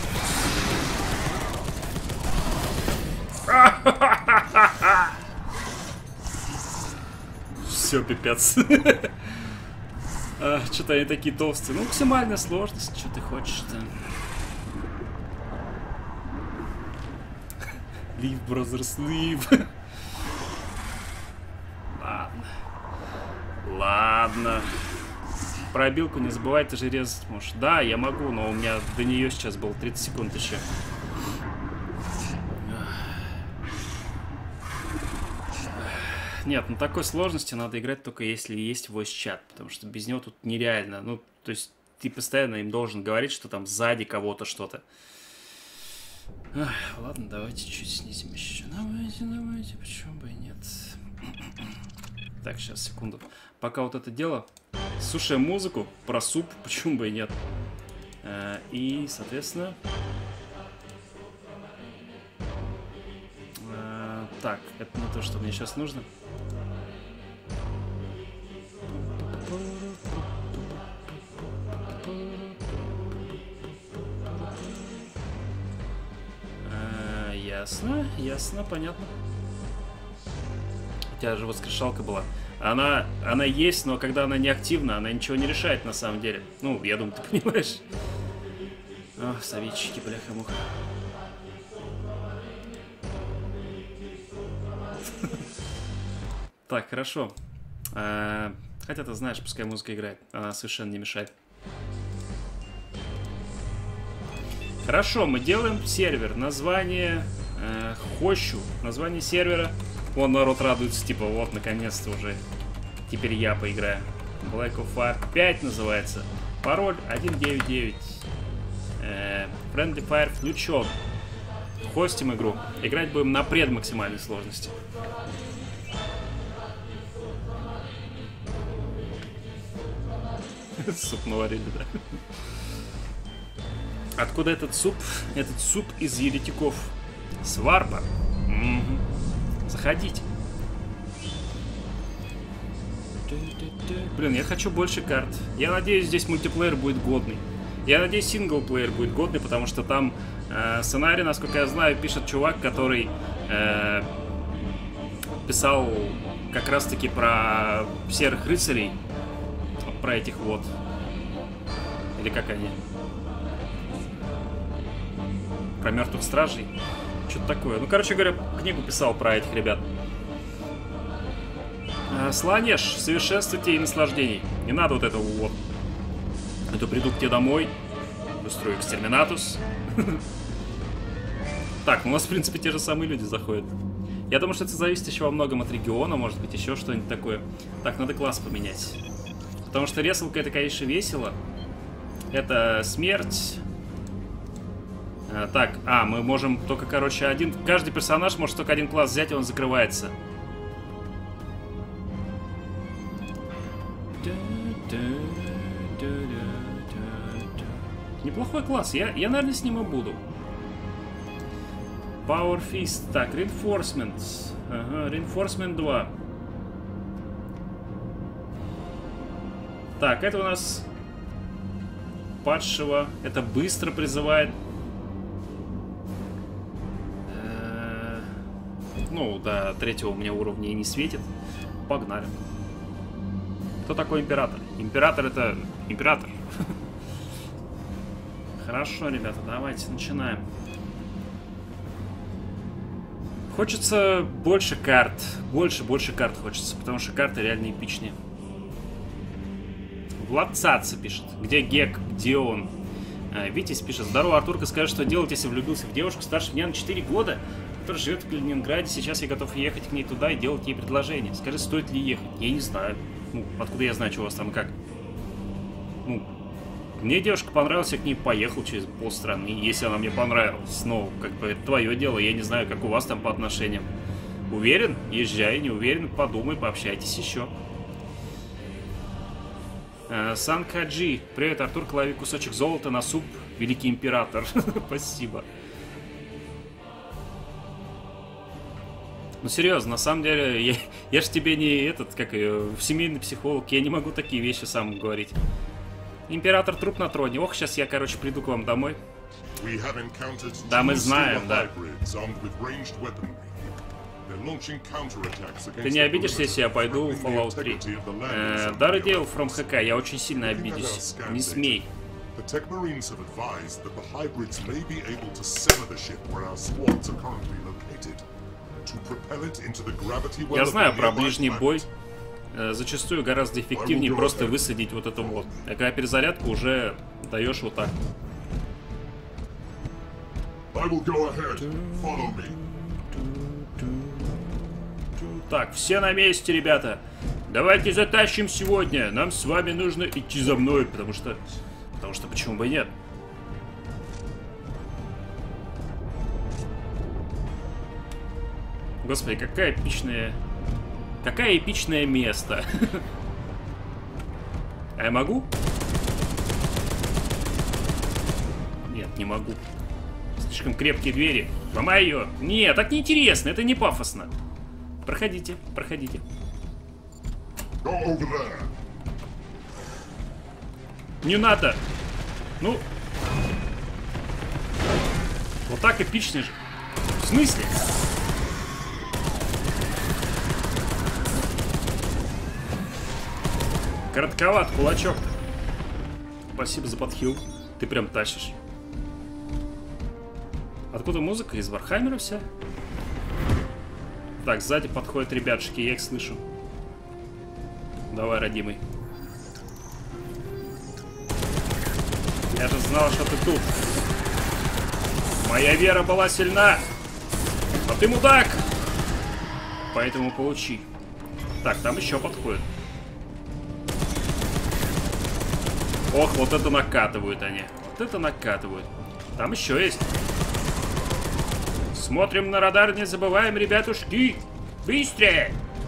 Все, пипец. Что-то они такие толстые. Ну, максимальная сложность. Что ты хочешь-то? Leave, brothers, leave. Ладно. Про обилку не забывай, ты же резать можешь. Да, я могу, но у меня до нее сейчас было 30 секунд еще. Нет, ну такой сложности надо играть только если есть voice-чат, потому что без него тут нереально. Ну, то есть ты постоянно им должен говорить, что там сзади кого-то что-то. Ладно, давайте чуть снизим еще. Давайте, почему бы и нет. Так, сейчас, секунду. Пока вот это дело, слушаем музыку про суп, почему бы и нет. И, соответственно... Так, это не то, что мне сейчас нужно. Ясно, понятно. У тебя же воскрешалка была. Она есть, но когда она не активна, она ничего не решает на самом деле. Ну, я думаю, ты понимаешь. Ох, советчики, бляха-муха. Так, хорошо. Хотя ты знаешь, пускай музыка играет. Она совершенно не мешает. Хорошо, мы делаем сервер. Название Хощу. Название сервера. Вон народ радуется, типа, вот, наконец-то уже. Теперь я поиграю. Black of Fire 5 называется. Пароль 199. Friendly Fire включен. Хостим игру. Играть будем на предмаксимальной сложности. Суп наварили, да. Откуда этот суп? Этот суп из еретиков. С варпа. Заходите. Блин, я хочу больше карт. Я надеюсь, здесь мультиплеер будет годный. Я надеюсь, синглплеер будет годный, потому что там сценарий, насколько я знаю, пишет чувак, который писал как раз-таки про серых рыцарей. Про этих вот. Или как они? Про мертвых стражей. Что-то такое. Ну, короче говоря, книгу писал про этих ребят. Сланеж, совершенствуйте и наслаждений. Не надо вот этого вот. А то приду к тебе домой, устрою экстерминатус. Так, ну у нас, в принципе, те же самые люди заходят. Я думаю, что это зависит еще во многом от региона, может быть, еще что-нибудь такое. Так, надо класс поменять. Потому что ресалка это, конечно, весело. Это смерть. Так, мы можем только, короче, один... Каждый персонаж может только один класс взять, и он закрывается. Неплохой класс. Я, наверное, с ним и буду. Power Fist. Так, Reinforcement. Ага, Reinforcement 2. Так, это у нас падшего. Это быстро призывает. Ну, до 3-го у меня уровня и не светит. Погнали. Кто такой император? Император это... Император. Хорошо, ребята, давайте начинаем. Хочется больше карт. Больше карт хочется, потому что карты реально эпичнее. Влад Цаца пишет. Где Гек? Где он? Витязь пишет. Здорово, Артурка, скажи, что делать, если влюбился в девушку старше меня на 4 года, которая живет в Калининграде. Сейчас я готов ехать к ней туда и делать ей предложение. Скажи, стоит ли ехать? Я не знаю. Ну, откуда я знаю, что у вас там и как? Ну, мне девушка понравилась, я к ней поехал через полстраны. Если она мне понравилась, ну, как бы это твое дело. Я не знаю, как у вас там по отношениям. Уверен? Езжай, не уверен, подумай, пообщайтесь еще. Санкаджи. Привет, Артур, лови кусочек золота на суп, великий император. Спасибо. Ну серьезно, на самом деле, я ж тебе не этот, как семейный психолог, я не могу такие вещи сам говорить. Император труп на троне. Ох, сейчас я, короче, приду к вам домой. Да, мы знаем, да. Ты не обидишься, если я пойду в Fallout 3? Дарредейл from HK, я очень сильно обидюсь. Не смей. Я знаю про ближний бой. Зачастую гораздо эффективнее просто высадить вот эту вот. А когда перезарядку уже даешь вот так. Так, все на месте, ребята. Давайте затащим сегодня. Нам с вами нужно идти за мной, потому что почему бы и нет? Господи, какая эпичное место. А я могу? Нет, не могу. Слишком крепкие двери. Ломай ее. Нет, так неинтересно, это не пафосно. Проходите, проходите. Не надо. Ну. Вот так эпично же. В смысле? Коротковат кулачок. Спасибо за подхил. Ты прям тащишь. Откуда музыка? Из Вархаммера вся? Так, сзади подходят ребятушки, я их слышу. Давай, родимый. Я же знал, что ты тут. Моя вера была сильна. А ты мудак. Поэтому получи. Так, там еще подходят. Ох, вот это накатывают они. Вот это накатывают. Там еще есть. Смотрим на радар, не забываем, ребятушки. Быстрее!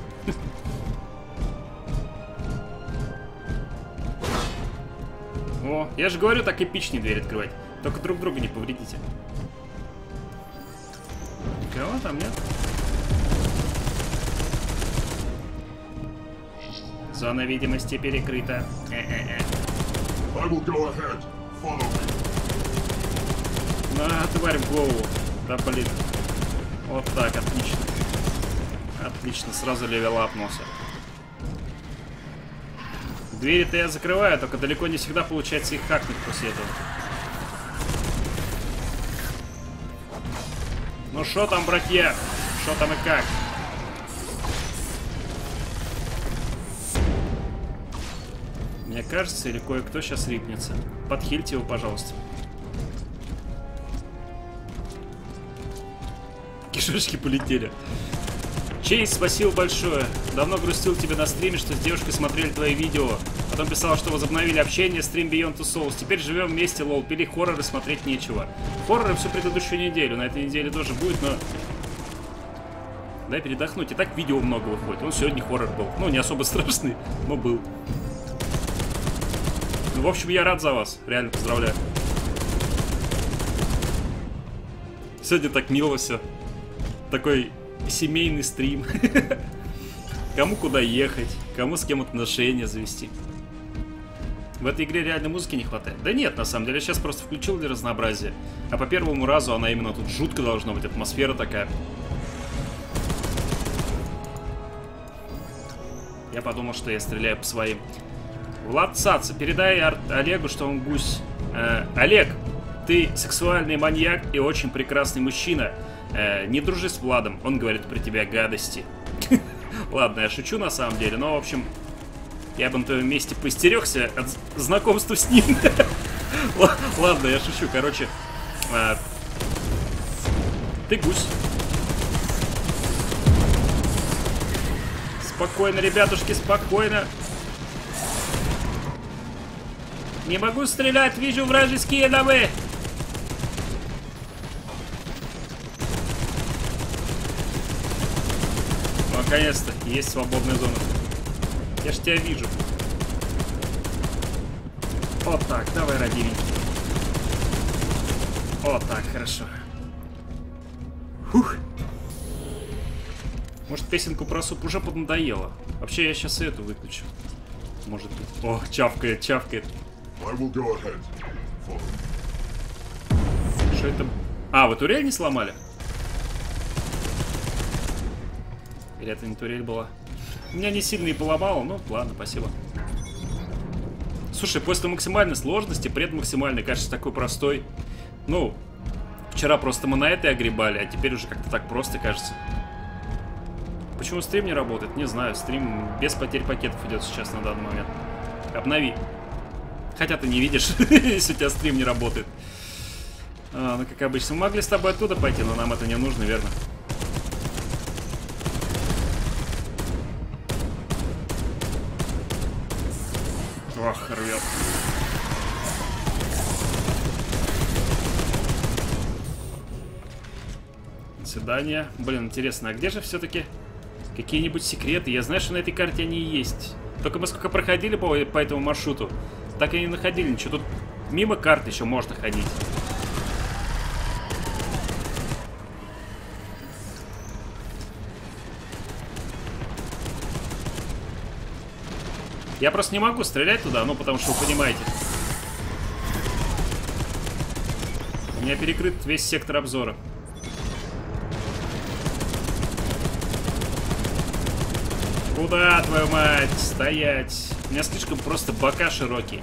О, я же говорю, так эпичнее дверь открывать. Только друг друга не повредите. Никого там нет? Зона видимости перекрыта. На, тварь в голову. Да блин. Вот так, отлично. Отлично, сразу левел апнулся. Двери-то я закрываю, только далеко не всегда получается их хакнуть после этого. Ну шо там, братья? Шо там и как? Мне кажется, или кое-кто сейчас рипнется. Подхильте его, пожалуйста. Кишечки полетели. Чейз, спасибо большое. Давно грустил тебе на стриме, что с девушкой смотрели твои видео. Потом писал, что возобновили общение, стрим Beyond Two Souls. Теперь живем вместе, лол. Пили хорроры, смотреть нечего. Хорроры всю предыдущую неделю. На этой неделе тоже будет, но... Дай передохнуть. И так видео много выходит. Он сегодня хоррор был. Ну, не особо страшный, но был. Ну, в общем, я рад за вас. Реально поздравляю. Сегодня так мило все. Такой семейный стрим. Кому куда ехать, кому с кем отношения завести. В этой игре реально музыки не хватает. Да нет, на самом деле, я сейчас просто включил для разнообразия. А по первому разу она именно тут жутко должна быть, атмосфера такая. Я подумал, что я стреляю по своим. Влад Цаца, передай Олегу, что он гусь. Олег, ты сексуальный маньяк и очень прекрасный мужчина. Не дружи с Владом, он говорит про тебя гадости. Ладно, я шучу на самом деле, но, в общем, я бы на твоем месте поистерегся от знакомства с ним. Ладно, я шучу, короче. Ты гусь. Спокойно, ребятушки, спокойно. Не могу стрелять, вижу вражеские дамы. наконец-то есть свободная зона. Я ж тебя вижу. Вот так, давай, родивенький. Вот так, хорошо. Фух. Может, песенку про суп уже поднадоело. Вообще, я сейчас эту выключу. Может быть. О, чавкает, чавкает. Что это? А, вы турель не сломали? Или это не турель была? Меня не сильно и поломало, ну ладно, спасибо. Слушай, после максимальной сложности, предмаксимальной, кажется, такой простой. Ну, вчера просто мы на этой огребали, а теперь уже как-то так просто, кажется. Почему стрим не работает? Не знаю, стрим без потерь пакетов идет сейчас на данный момент. Обнови. Хотя ты не видишь, если у тебя стрим не работает. Ну, как обычно. Мы могли с тобой оттуда пойти, но нам это не нужно, верно? Ох, рвет. До свидания. Блин, интересно, а где же все-таки какие-нибудь секреты? Я знаю, что на этой карте они и есть. Только мы сколько проходили по этому маршруту, так и не находили ничего. Тут мимо карты еще можно ходить. Я просто не могу стрелять туда, ну, потому что вы понимаете. У меня перекрыт весь сектор обзора. Куда, твою мать? Стоять. У меня слишком просто бока широкие.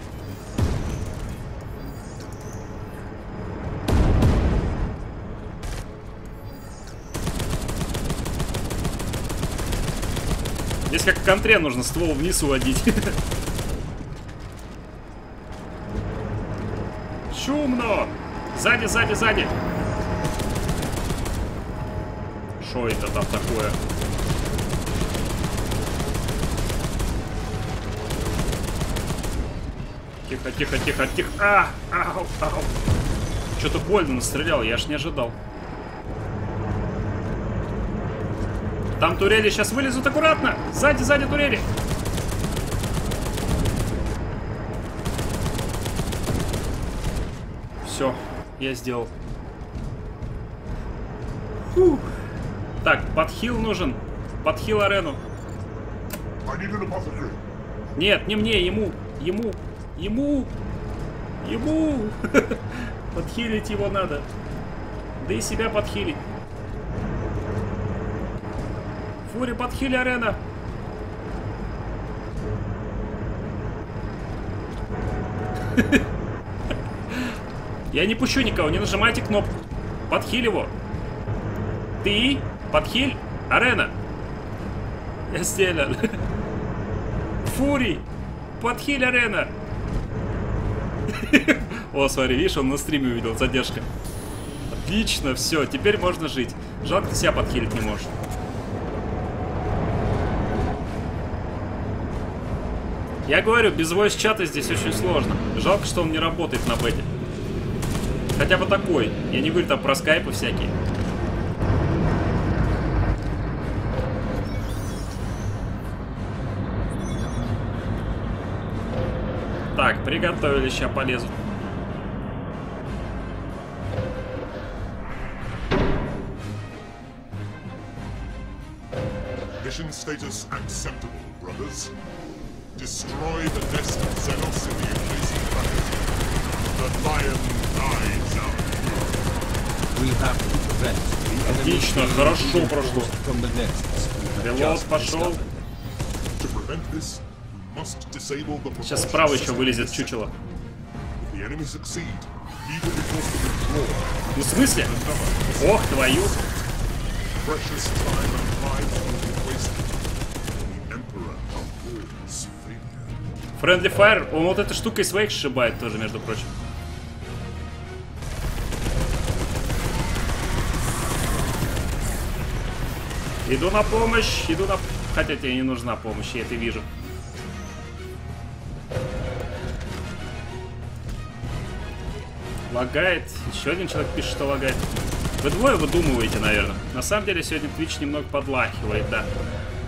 Здесь как в контре нужно ствол вниз уводить. Шумно! Сзади, сзади, сзади! Шо это там такое? Тихо, тихо, тихо, тихо. Ау, ау. Что-то больно настрелял, я аж не ожидал. Там турели сейчас вылезут, аккуратно! Сзади, сзади турели! Все, я сделал. Фух. Так, подхил нужен. Подхил арену. Нет, не мне, ему. Подхилить его надо. Да и себя подхилить. Фури, подхили арена. Я не пущу никого, не нажимайте кнопку. Подхиль его. Ты подхиль арена. Я сделал. Фури, подхиль арена. О, смотри, видишь, он на стриме увидел, задержка. Отлично, все, теперь можно жить. Жалко, ты себя подхилить не можешь. Я говорю, без voice-чата здесь очень сложно. Жалко, что он не работает на бете. Хотя бы такой. Я не говорю там про скайпы всякие. Так, приготовили, сейчас полезут. Mission status acceptable, brothers. Destroy the nest of Xenos in the adjacent planet. The lion dies out. We have to prevent the enemy Отлично, being хорошо reinforced прошло. from the nests we have Пилот just пошел. discovered. To prevent this, we must disable the Сейчас propulsion справа еще system. вылезет чучело. If the enemy succeed, we will be forced to withdraw. Ну, в смысле? Ох, твою. Precious time and lives will be wasted. The Emperor abhors failure. Friendly Fire, он вот этой штукой своих сшибает тоже, между прочим. Иду на помощь, иду на... Хотя тебе не нужна помощь, я это вижу. Лагает. Еще один человек пишет, что лагает. Вы двое выдумываете, наверное. На самом деле, сегодня Twitch немного подлахивает, да.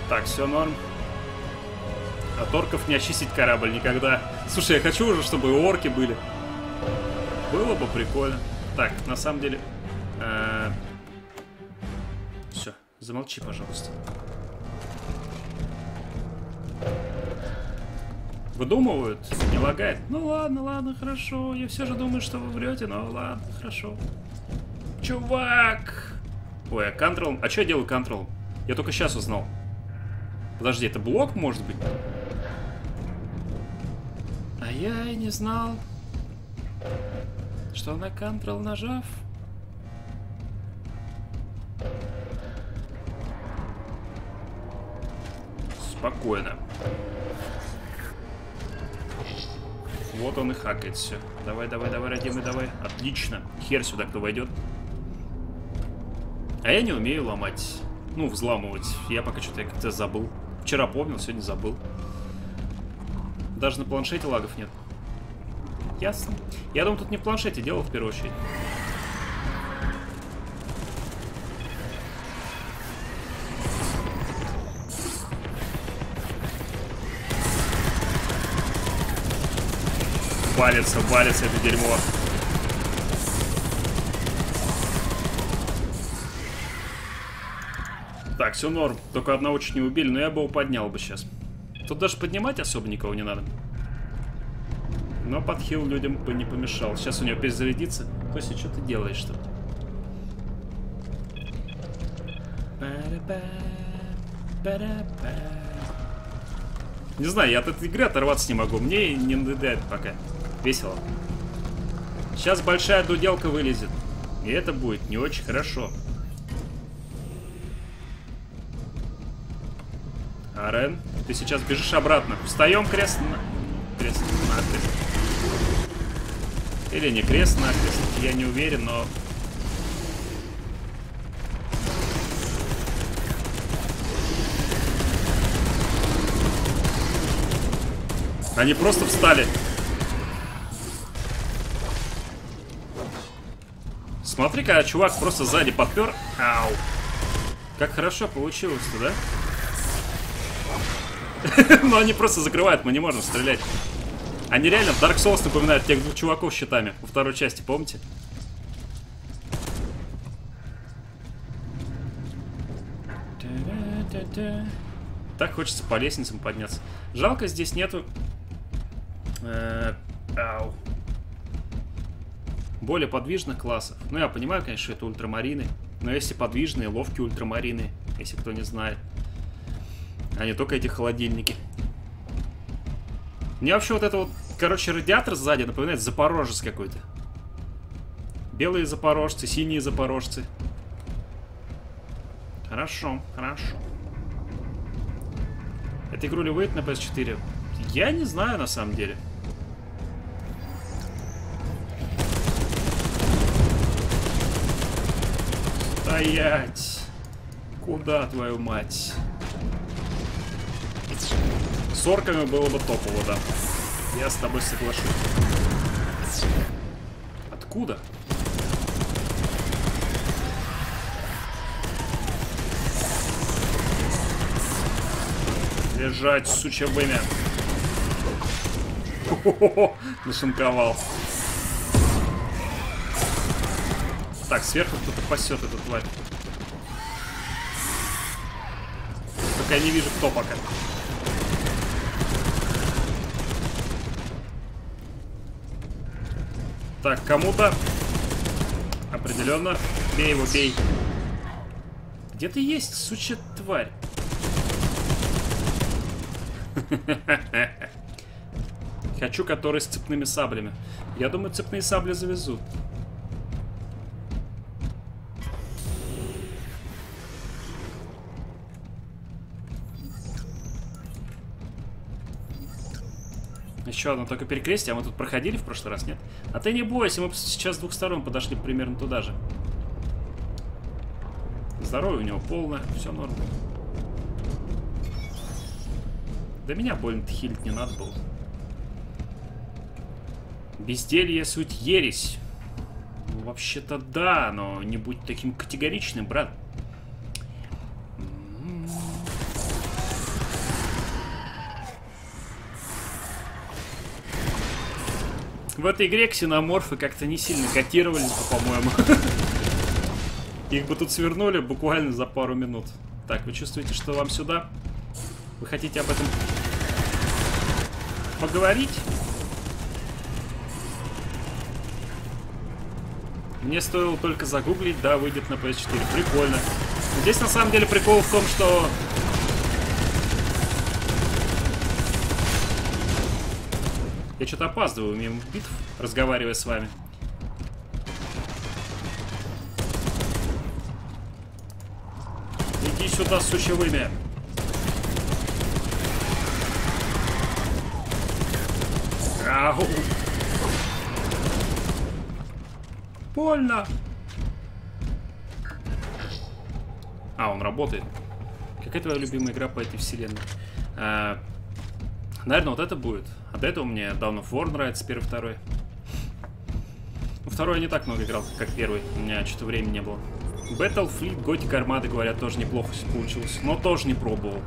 Так, все норм. От орков не очистить корабль никогда. Слушай, я хочу уже, чтобы и орки были. Было бы прикольно. Так, на самом деле... Все, замолчи, пожалуйста. Выдумывают, не лагает. Ну ладно, ладно, хорошо. Я все же думаю, что вы врете, но ладно, хорошо. Чувак! Ой, а контрол... А что я делаю контрол? Я только сейчас узнал. Подожди, это блок, может быть? А я и не знал, что на контрол нажав... Спокойно. Вот он и хакает все. Давай, давай, давай, родимый, давай. Отлично. Хер сюда кто войдет. А я не умею ломать. Ну, взламывать. Я пока что-то как-то забыл. Вчера помнил, сегодня забыл. Даже на планшете лагов нет. Ясно. Я думаю, тут не в планшете дело в первую очередь. Валится, валится это дерьмо. Так, все норм. Только одного чуть не убили, но я бы его поднял бы сейчас. Тут даже поднимать особо никого не надо. Но подхил людям бы не помешал. Сейчас у него перезарядится. Кося, что ты делаешь-то? Не знаю, я от этой игры оторваться не могу. Мне не надоедает пока. Весело. Сейчас большая дуделка вылезет. И это будет не очень хорошо. Арен, ты сейчас бежишь обратно. Встаем крест-накрест. Или не крест-накрест, я не уверен, но... Они просто встали. Смотри, когда чувак просто сзади подпер. Ау. Как хорошо получилось-то, да? Но они просто закрывают, мы не можем стрелять. Они реально в Dark Souls напоминают тех двух чуваков с щитами. Во второй части, помните? Так хочется по лестницам подняться. Жалко, здесь нету... Ау. Более подвижных классов. Ну, я понимаю, конечно, что это ультрамарины. Но если подвижные, ловкие ультрамарины, если кто не знает. А не только эти холодильники. Мне вообще вот это вот, короче, радиатор сзади напоминает запорожец какой-то. Белые запорожцы, синие запорожцы. Хорошо, хорошо. Эта игру ли выйдет на PS4? Я не знаю, на самом деле. Стоять! Куда, твою мать? С орками было бы топово, да. Я с тобой соглашусь. Откуда? Лежать, сучье вымя. Нашинковал. Так, сверху кто-то пасет эту тварь. Только я не вижу, кто пока. Так, кому-то определенно. Бей его, бей. Где ты есть, сучья тварь? Хочу, который с цепными саблями. Я думаю, цепные сабли завезут. Еще одно только перекрестие, а мы тут проходили в прошлый раз, нет? А ты не бойся, мы сейчас с двух сторон подошли примерно туда же. Здоровье у него полное, все норм. Да меня больно-то хилить не надо было. Безделье суть ересь. Ну, вообще-то да, но не будь таким категоричным, брат. В этой игре ксеноморфы как-то не сильно котировались, по-моему. Их бы тут свернули буквально за пару минут. Так, вы чувствуете, что вам сюда? Вы хотите об этом поговорить? Мне стоило только загуглить, да, выйдет на PS4. Прикольно. Здесь на самом деле прикол в том, что... Я что-то опаздываю мимо битв, разговаривая с вами. Иди сюда, сучье вымя. Ау. Больно. А, он работает. Какая твоя любимая игра по этой вселенной? Наверное, вот это будет. А до этого мне Dawn of War нравится, первый, второй. Ну, второй я не так много играл, как первый. У меня что-то времени не было. Battlefleet, Gothic Armada, говорят, тоже неплохо получилось. Но тоже не пробовал.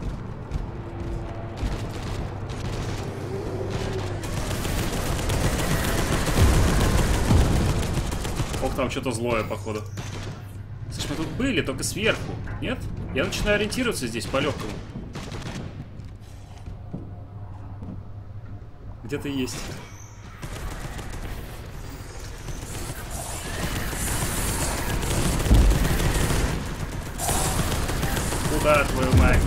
Ох, там что-то злое, походу. Слышь, мы тут были, только сверху. Нет? Я начинаю ориентироваться здесь по-легкому. Где-то есть. Куда, твою мать?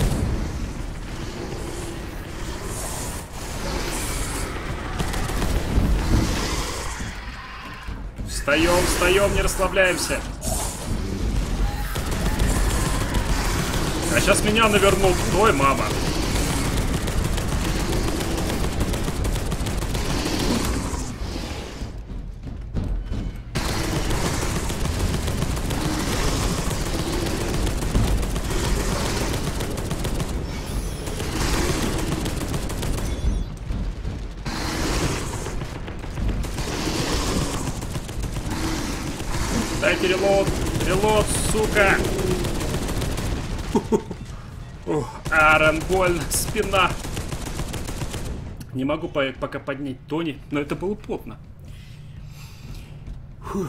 Встаем, встаем, не расслабляемся. А сейчас меня навернут. Ой, мама. Дайте релот, релот, сука. Аарон, больно, спина. Не могу пока поднять Тони, но это было плотно. Фух.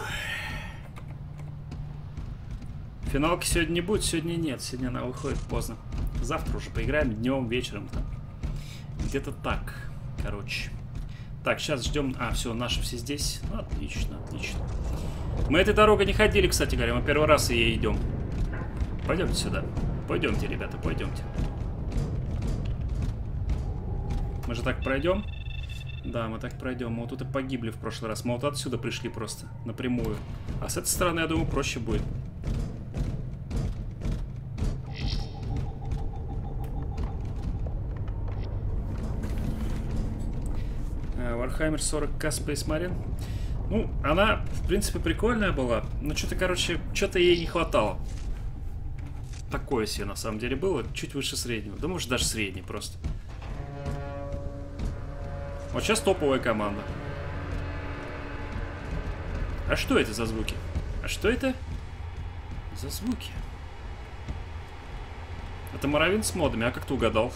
Финалки сегодня не будет, сегодня нет. Сегодня она выходит поздно. Завтра уже поиграем днем, вечером там. Где-то так, короче. Так, сейчас ждем. А, все, наши все здесь. Ну, отлично, отлично. Мы этой дорогой не ходили, кстати говоря. Мы первый раз ей идем. Пойдемте сюда. Пойдемте, ребята, пойдемте. Мы же так пройдем? Да, мы так пройдем. Мы вот тут и погибли в прошлый раз. Мы вот отсюда пришли просто, напрямую. А с этой стороны, я думаю, проще будет. Warhammer 40k Space Marine. Ну, она, в принципе, прикольная была. Но что-то, короче, что-то ей не хватало. Такое себе, на самом деле, было. Чуть выше среднего. Да, может, даже средний просто. Вот сейчас топовая команда. А что это за звуки? А что это за звуки? Это Моровин с модами, а как ты угадал?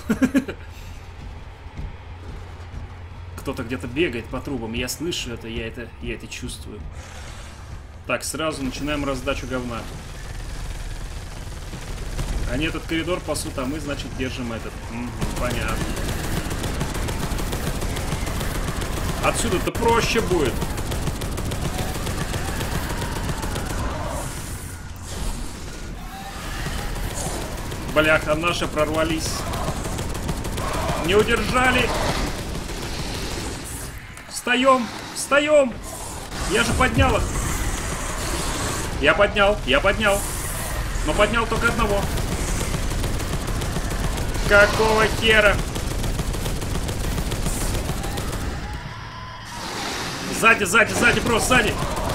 Кто-то где-то бегает по трубам. Я слышу это, я это чувствую. Так, сразу начинаем раздачу говна. Они этот коридор пасут, а мы, значит, держим этот. Понятно. Отсюда-то проще будет. Бляха, наши прорвались. Не удержали. Встаем, встаем. Я же поднял их. Я поднял. Но поднял только одного. Какого хера? Сзади, бро, сзади.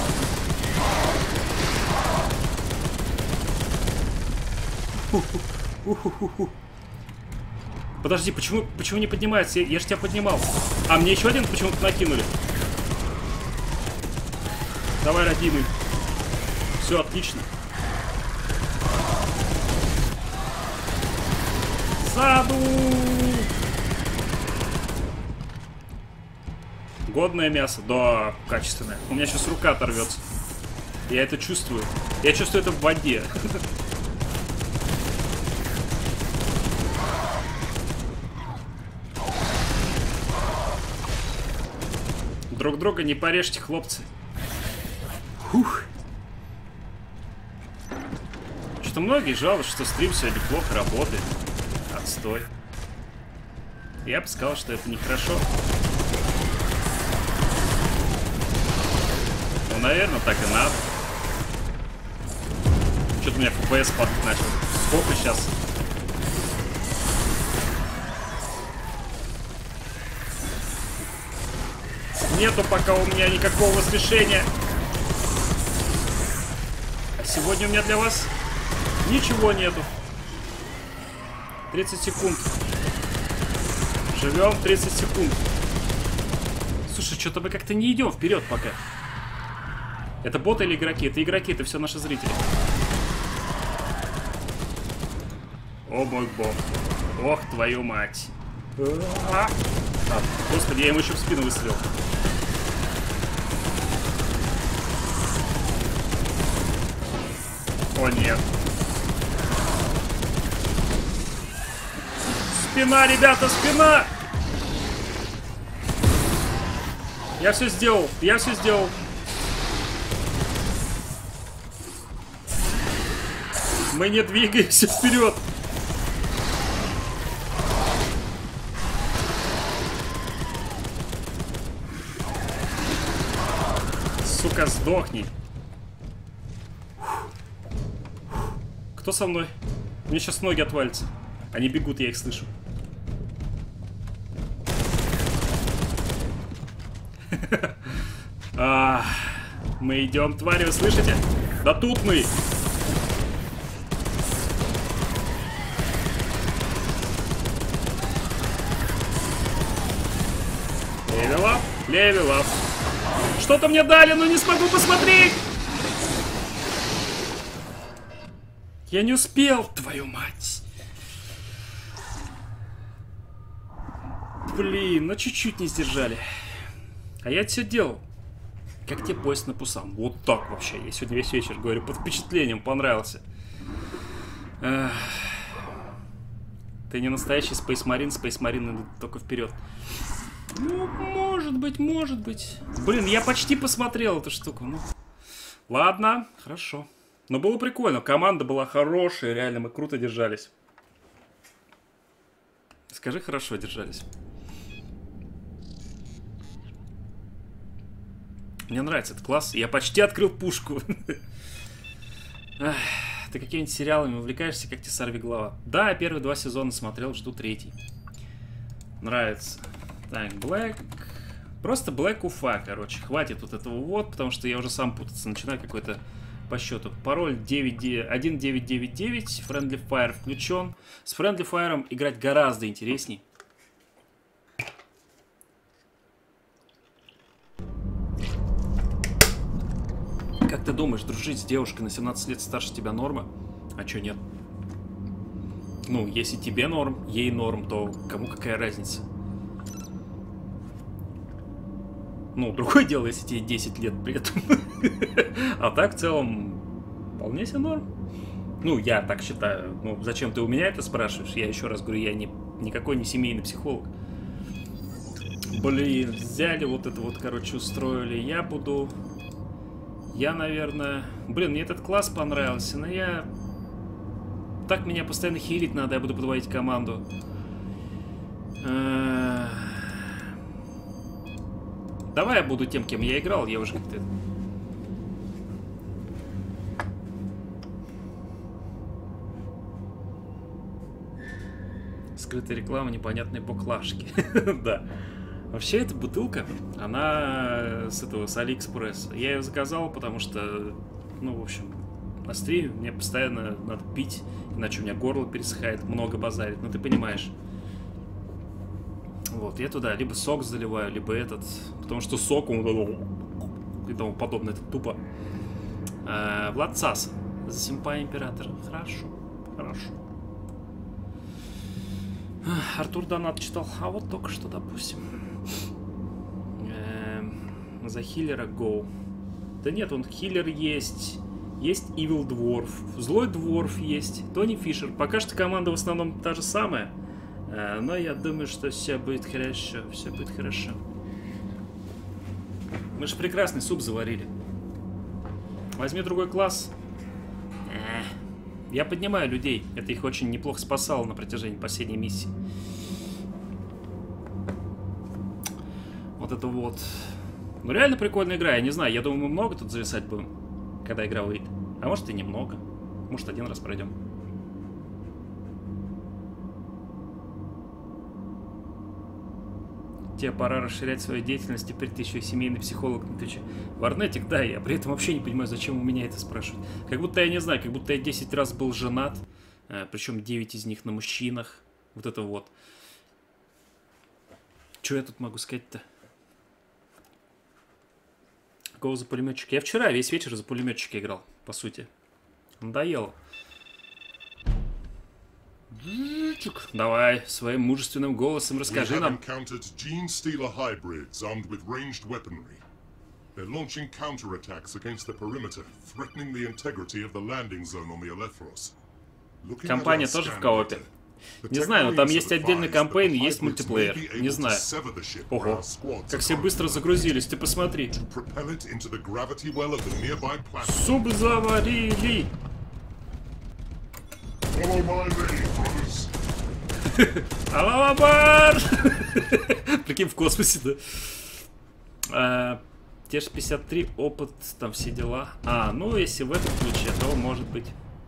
Подожди, почему не поднимается? Я же тебя поднимал. А мне еще один почему-то накинули. Давай, родимый. Все, отлично. Саду! Годное мясо? Да, качественное. У меня сейчас рука оторвется. Я это чувствую. Я чувствую это в воде. Друг друга не порежьте, хлопцы. Фух. Что-то многие жалуются, что стрим сегодня плохо работает. Отстой. Я бы сказал, что это нехорошо. Ну, наверное, так и надо. Что-то у меня FPS падать начал. Сколько сейчас? Нету пока у меня никакого разрешения. А сегодня у меня для вас ничего нету. 30 секунд. Живем 30 секунд. Слушай, что-то мы как-то не идем вперед пока. Это боты или игроки? Это игроки, это все наши зрители. О мой бог. Ох, твою мать. Господи, я ему еще в спину выстрелил. О, нет. Спина, ребята, спина! Я все сделал, я все сделал. Мы не двигаемся вперед. Сука, сдохни. Кто со мной? Мне сейчас ноги отвалятся. Они бегут, я их слышу. Мы идем, твари, вы слышите? Да тут мы. Левел ап, левел ап. Что-то мне дали, но не смогу посмотреть. Я не успел, твою мать. Блин, ну чуть-чуть не сдержали. А я это все делал. Как тебе поезд на Пусан? Вот так вообще. Я сегодня весь вечер говорю, под впечатлением, понравился. Ты не настоящий Space Marine только вперед. Ну, может быть, может быть. Блин, я почти посмотрел эту штуку. Ну, ладно, хорошо. Но было прикольно. Команда была хорошая, реально, мы круто держались. Скажи, хорошо держались. Мне нравится этот класс. Я почти открыл пушку. Ты какими-нибудь сериалами увлекаешься, как тебе «Сорвиголова»? Да, первые 2 сезона смотрел, жду 3-й. Нравится. Так, Black. Просто Black Уфа, короче. Хватит вот этого вот, потому что я уже сам путаться начинаю какой-то по счету. Пароль 1999. Friendly Fire включен. С Friendly Fire играть гораздо интересней. Как ты думаешь, дружить с девушкой на 17 лет старше тебя норма? А чё нет? Ну, если тебе норм, ей норм, то кому какая разница? Ну, другое дело, если тебе 10 лет при этом. А так, в целом, вполне себе норм. Ну, я так считаю. Ну, зачем ты у меня это спрашиваешь? Я еще раз говорю, я никакой не семейный психолог. Блин, взяли вот это вот, короче, устроили. Я, наверное... Блин, мне этот класс понравился, но я... Так меня постоянно хилить надо, я буду подводить команду. Давай я буду тем, кем я играл, я уже как-то... Скрытая реклама непонятной поклажки. Да. Вообще, эта бутылка, она с Алиэкспресс. Я ее заказал, потому что, ну, в общем, на стриме мне постоянно надо пить, иначе у меня горло пересыхает, много базарит, ну ты понимаешь. Вот, я туда либо сок заливаю, либо этот, потому что сок, он и тому подобное, это тупо. Влад Саса, за симпа императора. Хорошо, хорошо. Артур донат читал, а вот только что, допустим. За хиллера go. Да нет, он хиллер есть. Есть Evil Dwarf. Злой Дворф есть. Тони Фишер. Пока что команда в основном та же самая. Но я думаю, что все будет хорошо. Все будет хорошо. Мы же прекрасный суп заварили. Возьми другой класс. Я поднимаю людей. Это их очень неплохо спасало на протяжении последней миссии. Вот это вот. Ну реально прикольная игра. Я не знаю, я думаю, мы много тут зависать будем, когда игра выйдет. А может и немного. Может один раз пройдем. Тебе пора расширять свою деятельность, теперь ты еще и семейный психолог на Твиче. Варнетик, да, я при этом вообще не понимаю, зачем у меня это спрашивают. Как будто я не знаю, как будто я 10 раз был женат, причем 9 из них на мужчинах. Вот это вот. Что я тут могу сказать-то? Go за пулеметчик. Я вчера весь вечер за пулеметчика играл, по сути. Надоело. Давай, своим мужественным голосом расскажи нам. Gene Stealer hybrids armed with ranged weaponry. They're launching counterattacks against the perimeter, threatening the integrity of the landing zone on the Elefros. Компания тоже в коопе. Не знаю, но там есть отдельный кампейн и есть мультиплеер. Не знаю. Ого, как все быстро загрузились, ты посмотри. Суп заварили. Аллах! Прикинь, в космосе, да? Те же 53, опыт, там все дела. Ну если в этом ключе, то может быть.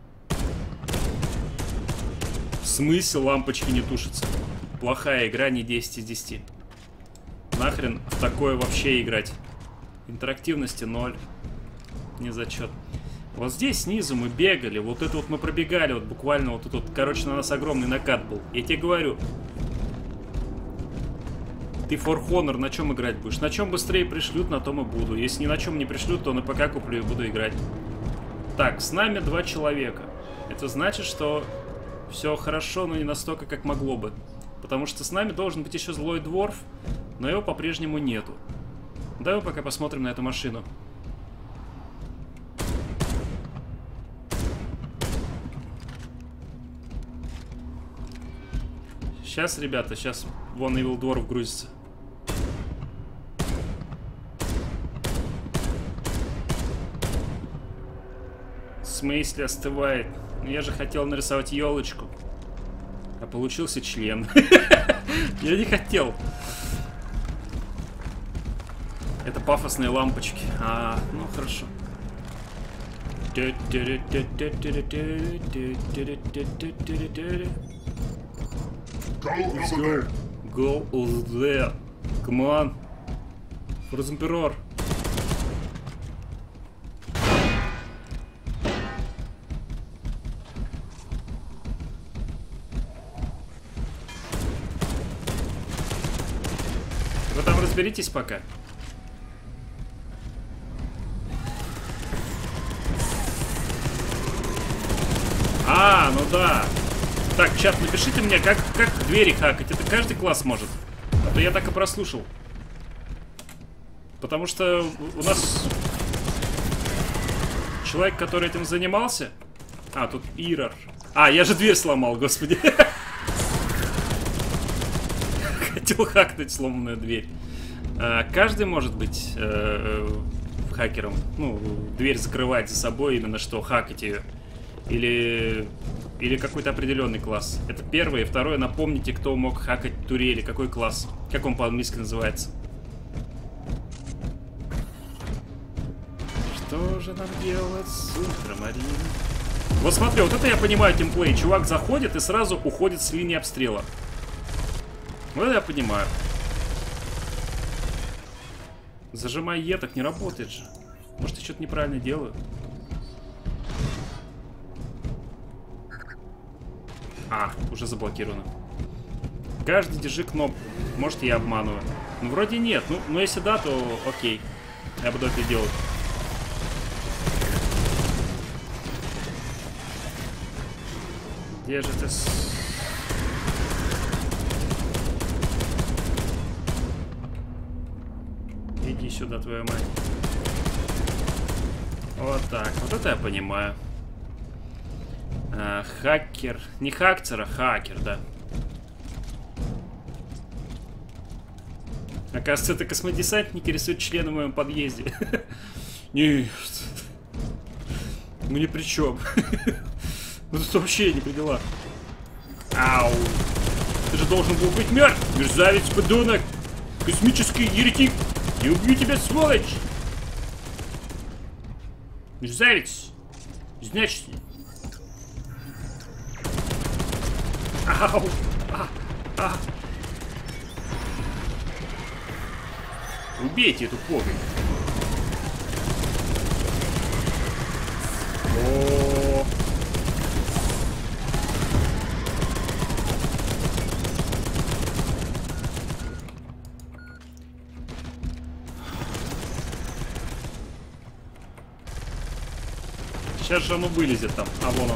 В смысле лампочки не тушатся? Плохая игра, не 10 из 10. Нахрен в такое вообще играть? Интерактивности 0. Не зачет. Вот здесь снизу мы бегали, вот это вот мы пробегали, вот буквально вот тут вот, короче, на нас огромный накат был. Я тебе говорю. Ты For Honor на чем играть будешь? На чем быстрее пришлют, на том и буду. Если ни на чем не пришлют, то на ПК куплю и буду играть. Так, с нами 2 человека. Это значит, что все хорошо, но не настолько, как могло бы. Потому что с нами должен быть еще злой Дворф, но его по-прежнему нету. Давай пока посмотрим на эту машину. Сейчас, ребята, сейчас вон Evil Dwarf грузится. В смысле остывает? Ну, я же хотел нарисовать елочку. А получился член. Я не хотел. Это пафосные лампочки. Ну хорошо. Let's go. Go over there. Come on. For the Emperor. Вы там разберитесь пока. Ну да. Так, чат, напишите мне, как двери хакать. Это каждый класс может. А то я так и прослушал. Потому что у нас человек, который этим занимался. Тут Ирор. Я же дверь сломал, господи. Хотел хакнуть сломанную дверь. Каждый может быть хакером. Ну, дверь закрывать за собой, именно что хакать ее. Или какой-то определенный класс. Это первое. И второе, напомните, кто мог хакать турели. Какой класс? Как он по-английски называется? Что же нам делать с ультрамарином? Вот смотри, вот это я понимаю темплей. Чувак заходит и сразу уходит с линии обстрела. Вот это я понимаю. Зажимай Е, так не работает же. Может, я что-то неправильно делаю? Уже заблокировано. Каждый держи кнопку. Может, я обманываю. Ну, вроде нет. Ну, если да, то окей. Я буду это делать. Где же ты? Иди Иди сюда, твою мать. Вот так. Вот это я понимаю. Хакер. Не хактер, а хакер, да. Оказывается, это космодесантники рисуют члены в моем подъезде. Нет. Ну ни при чем. Ну тут вообще не при делах. Ау. Ты же должен был быть мертв. Мерзавец, подонок. Космический еретик. Я убью тебя, сволочь. Мерзавец. Значит. Ау. Убейте эту погонь. О. Сейчас же оно вылезет там. А вон оно.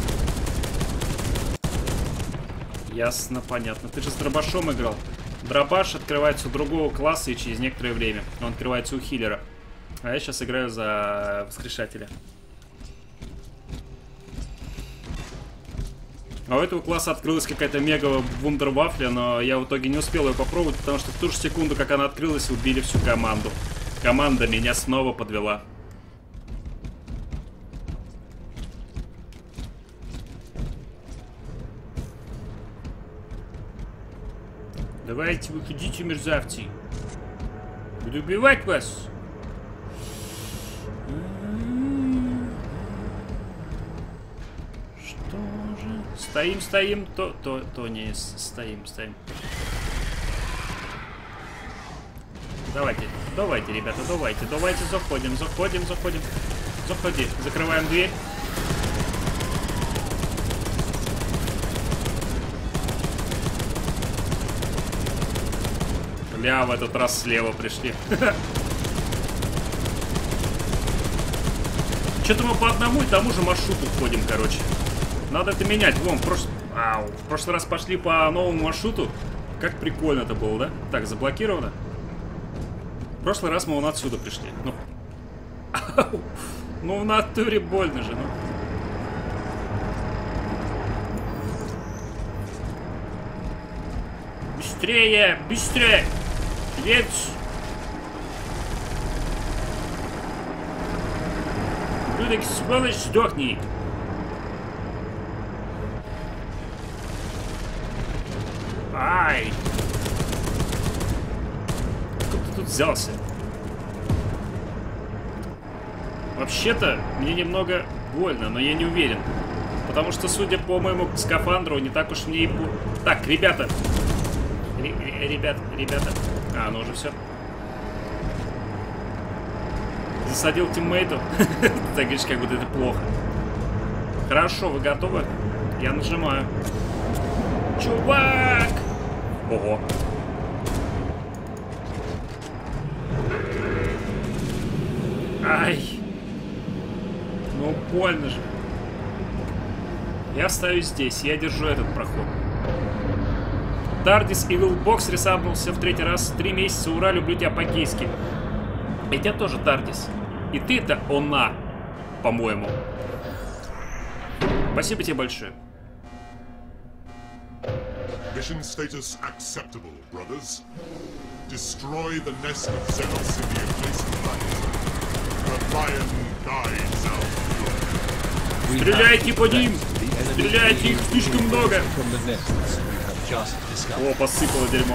Ясно, понятно. Ты же с дробашом играл. Дробаш открывается у другого класса и через некоторое время. Он открывается у хиллера. А я сейчас играю за воскрешателя. А у этого класса открылась какая-то мега вундервафля, но я в итоге не успел ее попробовать, потому что в ту же секунду, как она открылась, убили всю команду. Команда меня снова подвела. Давайте, выходите, мерзавцы. Буду убивать вас. Что же? Стоим. То не стоим. Давайте, ребята, давайте, заходим. Заходи, закрываем дверь. Ля, в этот раз слева пришли. Что-то мы по одному и тому же маршруту ходим, короче. Надо это менять. Вон, в прошлый раз пошли по новому маршруту. Как прикольно это было, да? Так, заблокировано. В прошлый раз мы вон отсюда пришли. Ну, ну в натуре больно же, ну. Быстрее! Едь! Людок, сволочь, сдохни! Ай! Как ты тут взялся? Вообще-то, мне немного больно, но я не уверен. Потому что, судя по моему скафандру, не так уж мне и... Так, ребята! Ребята. А, ну уже все. Засадил тиммейту. Так говоришь, как будто это плохо. Хорошо, вы готовы? Я нажимаю. Чувак! Ого. Ай. Ну, больно же. Я стою здесь, я держу этот проход. Тардис Evil Box ресабнулся в третий раз. 3 месяца, ура, люблю тебя по-гейски. И тебя тоже, Тардис. И ты это она, по-моему. Спасибо тебе большое. Mission status acceptable, brothers. Destroy the nest of Xenos in the adjacent planet. The lion guides our fury. Стреляйте по ним! Стреляйте, их слишком много! О, посыпало дерьмо.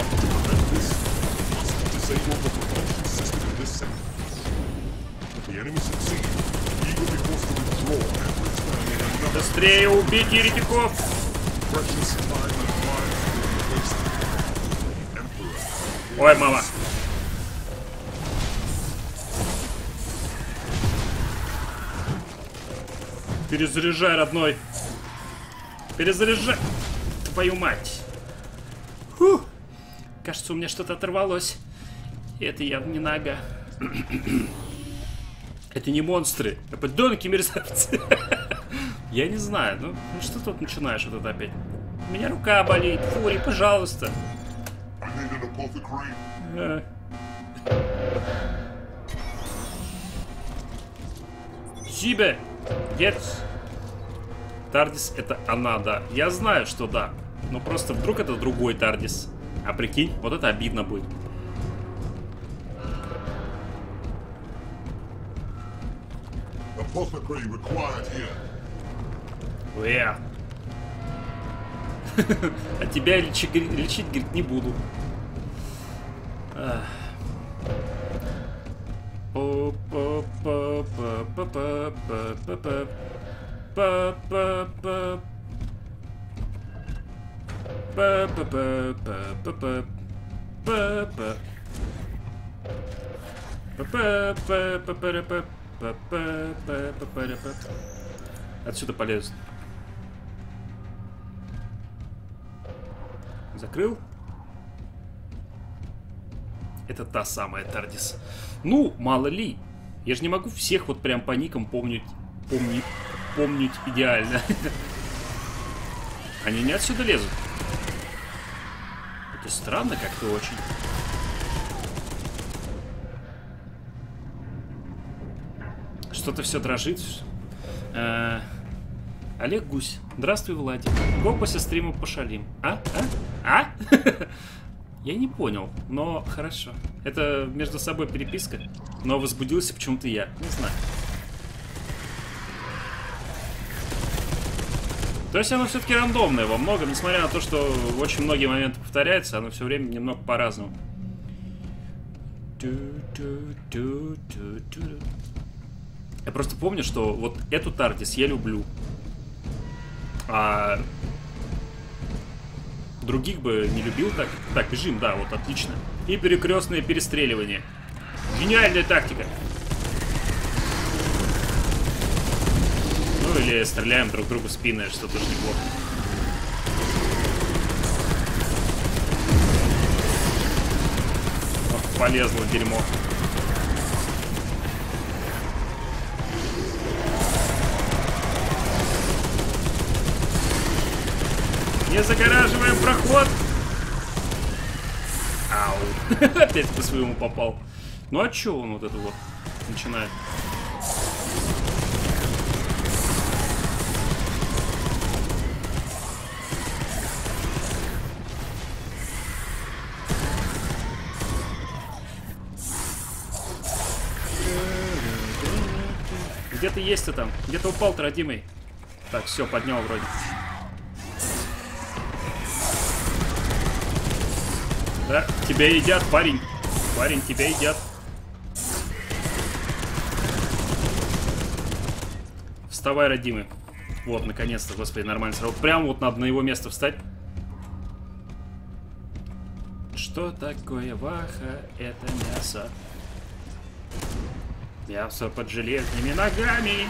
Быстрее убейте еретиков! Ой, мама! Перезаряжай, родной! Перезаряжай! Твою мать! Фух. Кажется, у меня что-то оторвалось. Это явно не нога. Это не монстры. Это подонки, мерзавцы. Я не знаю. Ну что тут начинаешь вот это опять? У меня рука болит. Фури, пожалуйста. Сибе! Нет! Тардис это она, да. Я знаю, что да. Но просто вдруг это другой Тардис. А прикинь, вот это обидно будет. Apothecary required here. А тебя лечить, говорит, не буду. Отсюда полезу. Закрыл. Это та самая Тардис. Ну, мало ли. Я же не могу всех вот прям по никам помнить идеально. Они не отсюда лезут. Это странно как-то очень. Что-то все дрожит. Олег Гусь. Здравствуй, Владик. Го после стрима пошалим. А? Я не понял, но хорошо. Это между собой переписка, но возбудился почему-то я. Не знаю. То есть оно все-таки рандомное во многом, несмотря на то, что очень многие моменты повторяются, оно все время немного по-разному. Я просто помню, что вот эту Тардис я люблю. А других бы не любил так. Так, бежим, да, вот отлично. И перекрестное перестреливание. Гениальная тактика. Ну или стреляем друг другу в спины, что тоже неплохо. Ох, полезло дерьмо. Не загораживаем проход. Ау. Опять по своему попал. Ну а чё он вот это вот начинает? Где ты есть-то там? Где-то упал-то, родимый. Так, все, поднял вроде. Да, тебя едят, парень. Парень, тебя едят. Вставай, родимый. Вот, наконец-то, господи, нормально сразу. Прямо вот надо на его место встать. Что такое ваха? Это мясо. Мясо под железными ногами.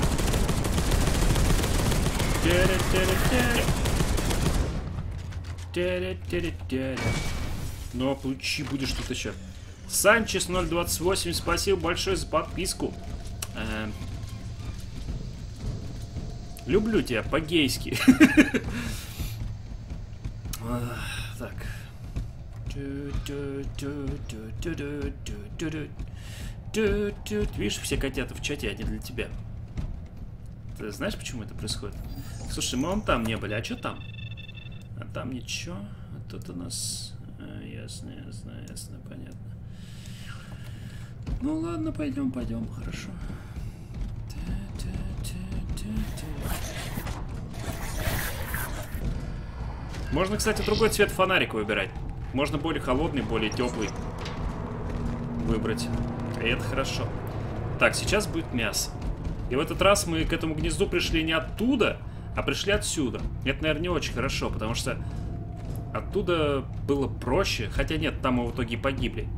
Ну, получи будешь тут еще. Санчес 028, спасибо большое за подписку. Люблю тебя по-гейски. Так. Видишь, все котята в чате, они для тебя. Ты знаешь, почему это происходит? Слушай, мы вон там не были, а что там? А там ничего. А тут у нас... ясно, понятно. Ну ладно, пойдем, хорошо. Можно, кстати, другой цвет фонарика выбирать. Можно более холодный, более теплый выбрать. И это хорошо. Так, сейчас будет мясо. И в этот раз мы к этому гнезду пришли не оттуда, а пришли отсюда. Это, наверное, не очень хорошо, потому что оттуда было проще. Хотя нет, там мы в итоге погибли.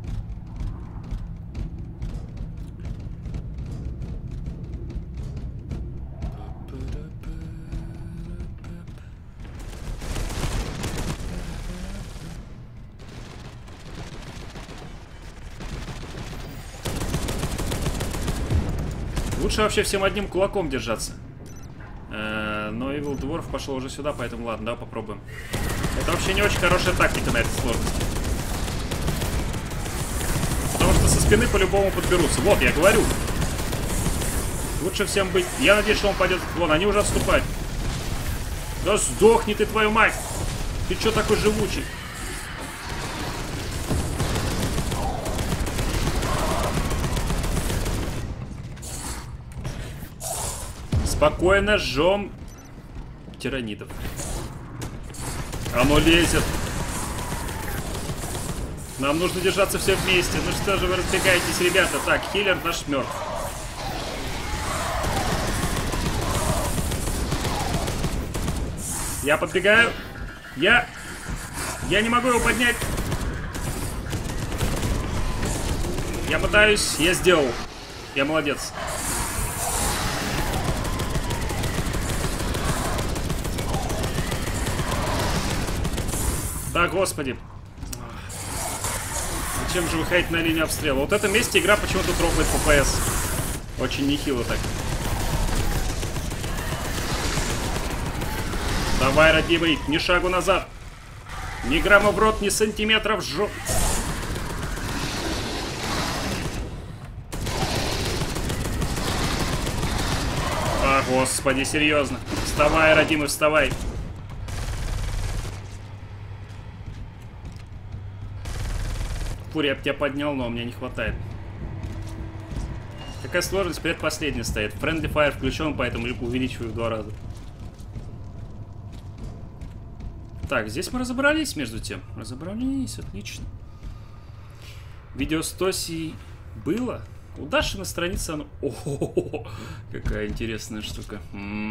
Лучше вообще всем одним кулаком держаться. Но Evil Dwarf пошел уже сюда, поэтому ладно, да, попробуем. Это вообще не очень хорошая тактика на этой сложности. Потому что со спины по-любому подберутся. Вот, я говорю. Лучше всем быть. Я надеюсь, что он пойдет. Вон, они уже отступают. Да сдохни ты, твою мать! Ты чё такой живучий? Спокойно жжем тиранидов. Оно лезет. Нам нужно держаться все вместе. Ну что же вы разбегаетесь, ребята? Так, хиллер наш мертв. Я подбегаю. Я не могу его поднять. Я пытаюсь. Я сделал. Я молодец. Да, господи. Зачем же выходить на линию обстрела? Вот в этом месте игра почему-то тропает FPS. Очень нехило так. Давай, родимый, ни шагу назад. Ни грамма в рот, ни сантиметров в жопу. А, господи, серьезно. Вставай, родимый, вставай. Фурия, я бы тебя поднял, но у меня не хватает. Какая сложность? Предпоследняя стоит. Friendly Fire включен, поэтому увеличиваю в 2 раза. Так, здесь мы разобрались между тем. Разобрались, отлично. Видео с Тоси было? У Даши на странице оно... О-хо-хо-хо, какая интересная штука.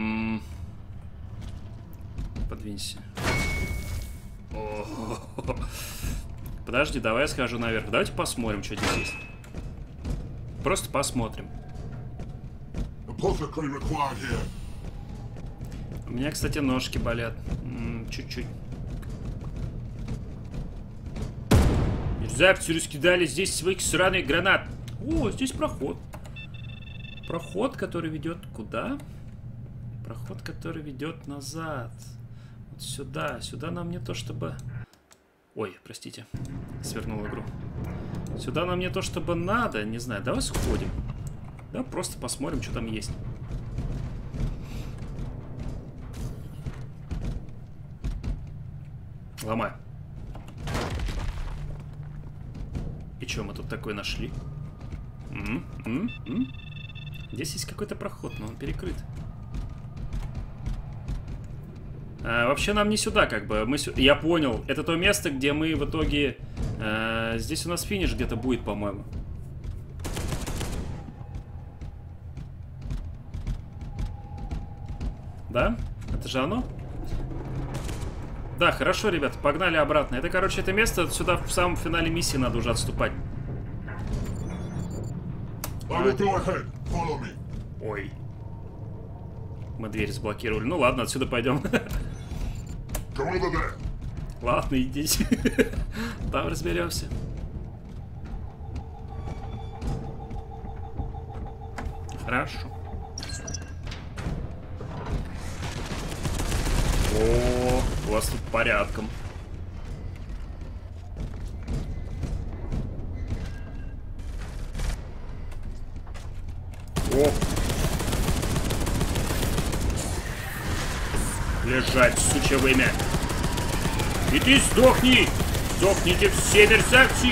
Подвинься. О-хо-хо-хо. Подожди, давай я схожу наверх. Давайте посмотрим, что здесь есть. Просто посмотрим. У меня, кстати, ножки болят. Чуть-чуть. Мерзавцы раскидали здесь своих сраных гранат. О, здесь проход. Проход, который ведет куда? Проход, который ведет назад. Вот сюда. Сюда нам не то, чтобы... Ой, простите, свернул игру. Сюда нам не то, чтобы надо, не знаю, давай сходим. Да, просто посмотрим, что там есть. Ломай. И что мы тут такое нашли? Здесь есть какой-то проход, но он перекрыт. Вообще нам не сюда, как бы. Я понял. Это то место, где мы в итоге... здесь у нас финиш где-то будет, по-моему. Да? Это же оно? Да, хорошо, ребята, погнали обратно. Это, короче, это место, сюда в самом финале миссии надо уже отступать. Ой. Мы дверь заблокировали. Ну ладно, отсюда пойдем. Ладно, идите. Там разберемся. Хорошо. О, у вас тут порядком. О. Лежать, сучье вымя. И ты сдохни! Сдохните все мерзавцы!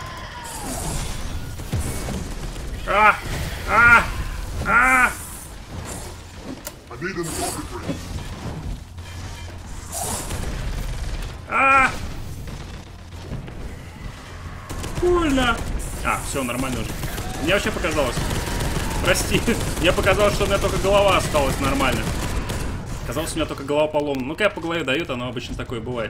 Больно! Все, нормально уже. Мне вообще показалось. Прости, мне показалось, что у меня только голова осталась нормально. Казалось, у меня только голова поломана. Ну-ка, я по голове дают, оно обычно такое бывает.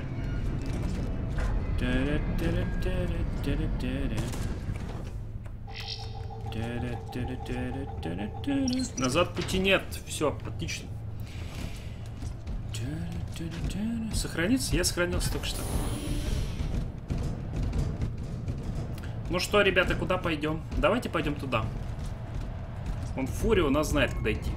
Назад пути нет. Все, отлично. Сохраниться? Я сохранился только что. Ну что, ребята, куда пойдем? Давайте пойдем туда. Он Фурия у нас знает, куда идти.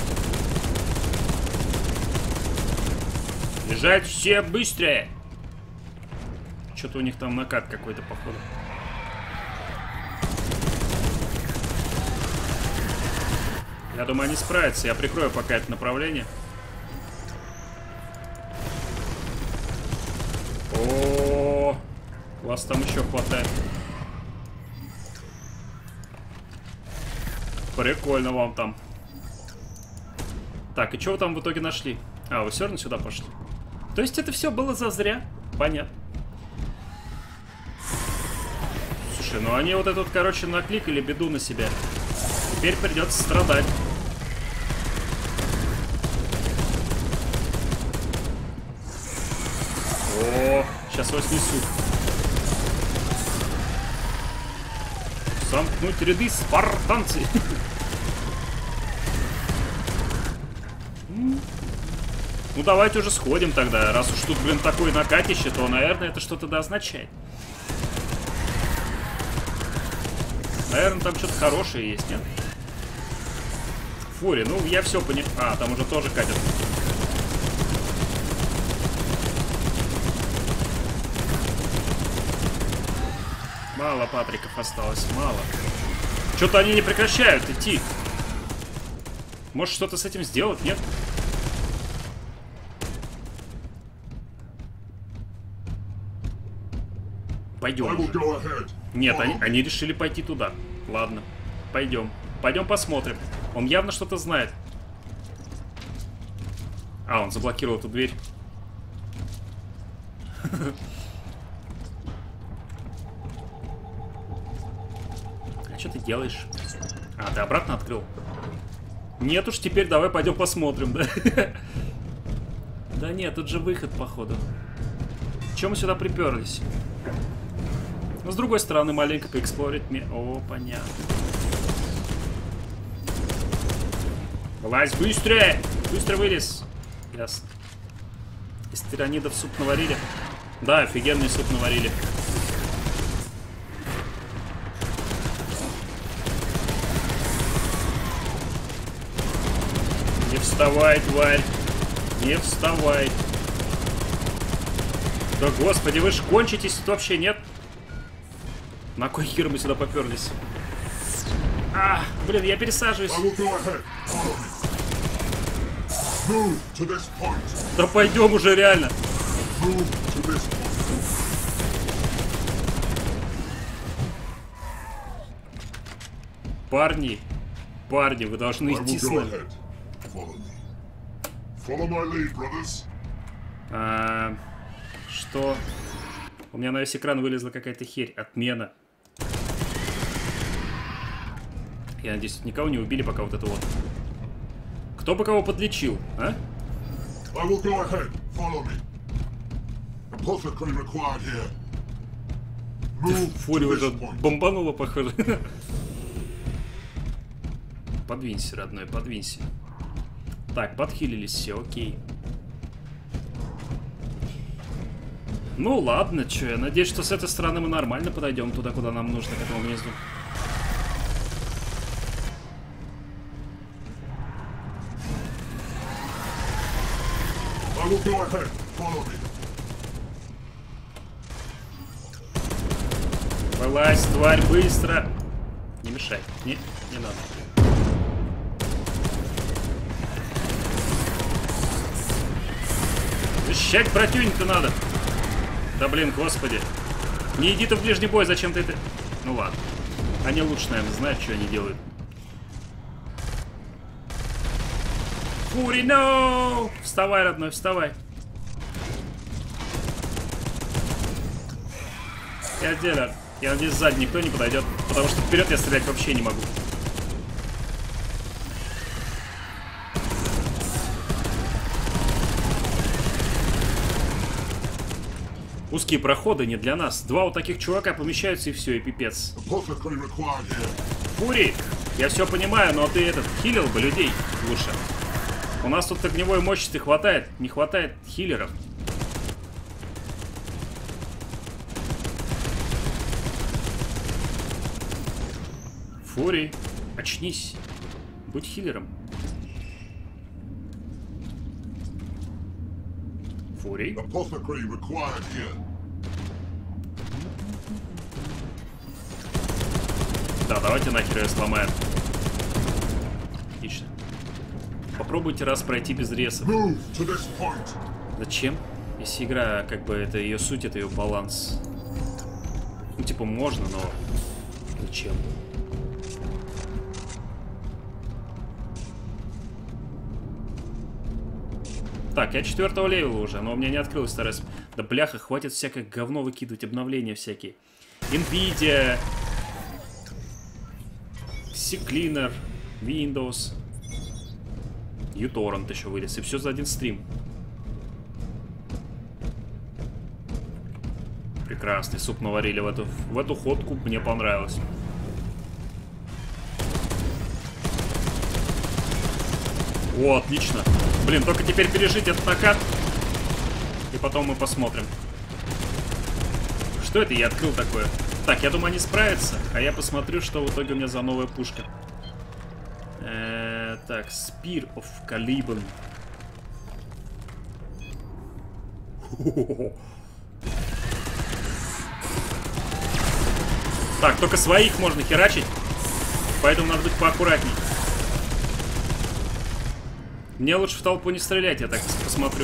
Бежать все быстрее! Что-то у них там накат какой-то, походу. Я думаю, они справятся. Я прикрою пока это направление. О, вас там еще хватает. Прикольно вам там. Так, и что вы там в итоге нашли? А, вы все равно сюда пошли. То есть это все было зазря? Понятно. Слушай, ну они вот этот, короче, накликали беду на себя. Теперь придется страдать. О, сейчас его снесут. Сомкнуть ряды, спартанцы. Ну давайте уже сходим тогда. Раз уж тут, блин, такое накатище, то, наверное, это что-то да означает. Наверное, там что-то хорошее есть, нет? Фури, ну я все понял. А, там уже тоже катят. Мало патриков осталось, мало. Что-то они не прекращают идти. Может, что-то с этим сделать, нет? Пойдем. Нет, они решили пойти туда. Ладно, пойдем. Пойдем посмотрим. Он явно что-то знает. А, он заблокировал эту дверь. А что ты делаешь? А, ты обратно открыл? Нет уж, теперь давай пойдем посмотрим, да? Да нет, тут же выход, походу. Чем мы сюда приперлись? Но с другой стороны, маленько поэксплорить. О, понятно. Вылазь быстрее! Быстро вылез. Ясно. Из тиранидов суп наварили? Да, офигенный суп наварили. Не вставай, тварь! Не вставай! Да господи, вы ж кончитесь, тут вообще нет? На кой хер мы сюда поперлись? А, блин, я пересаживаюсь. Да пойдем уже, реально. Парни, парни, вы должны идти с нами. Что? У меня на весь экран вылезла какая-то херь. Отмена. Я надеюсь, никого не убили, пока вот это вот. Кто бы кого подлечил, а? Фури уже бомбанула, похоже. Подвинься, родной, подвинься. Так, подхилились все, окей. Ну ладно, чё, я надеюсь, что с этой стороны мы нормально подойдем туда, куда нам нужно, к этому гнезду. Вылазь, тварь, быстро! Не мешай, не надо. Защищать противника надо! Да блин, господи. Не иди ты в ближний бой, зачем ты это... Ну ладно. Они лучше, наверное, знают, что они делают. Фури, no! Вставай, родной, вставай. Я делаю. Я надеюсь, сзади никто не подойдет, потому что вперед я стрелять вообще не могу. Узкие проходы не для нас. Два вот таких чувака помещаются и все, и пипец. Фури, я все понимаю, но ты хилил бы людей лучше. У нас тут огневой мощности хватает, не хватает хилеров. Фури, очнись. Будь хилером. Фури. Да, давайте нахер ее сломаем. Отлично. Попробуйте раз пройти без ресов. Move to this point. Зачем? Если игра, как бы, это ее суть, это ее баланс. Ну, типа, можно, но... Зачем? Так, я 4-го левела уже, но у меня не открылось вторая... Да бляха, хватит всякое говно выкидывать, обновления всякие. Nvidia, CCleaner, Windows, uTorrent еще вылез, и все за один стрим. Прекрасный суп наварили в эту ходку, мне понравилось. О, отлично. Блин, только теперь пережить этот накат. И потом мы посмотрим. Что это я открыл такое? Так, я думаю, они справятся. А я посмотрю, что в итоге у меня за новая пушка. Так, Spear of Caliban. Так, только своих можно херачить. Поэтому надо быть поаккуратней. Мне лучше в толпу не стрелять, я так посмотрю.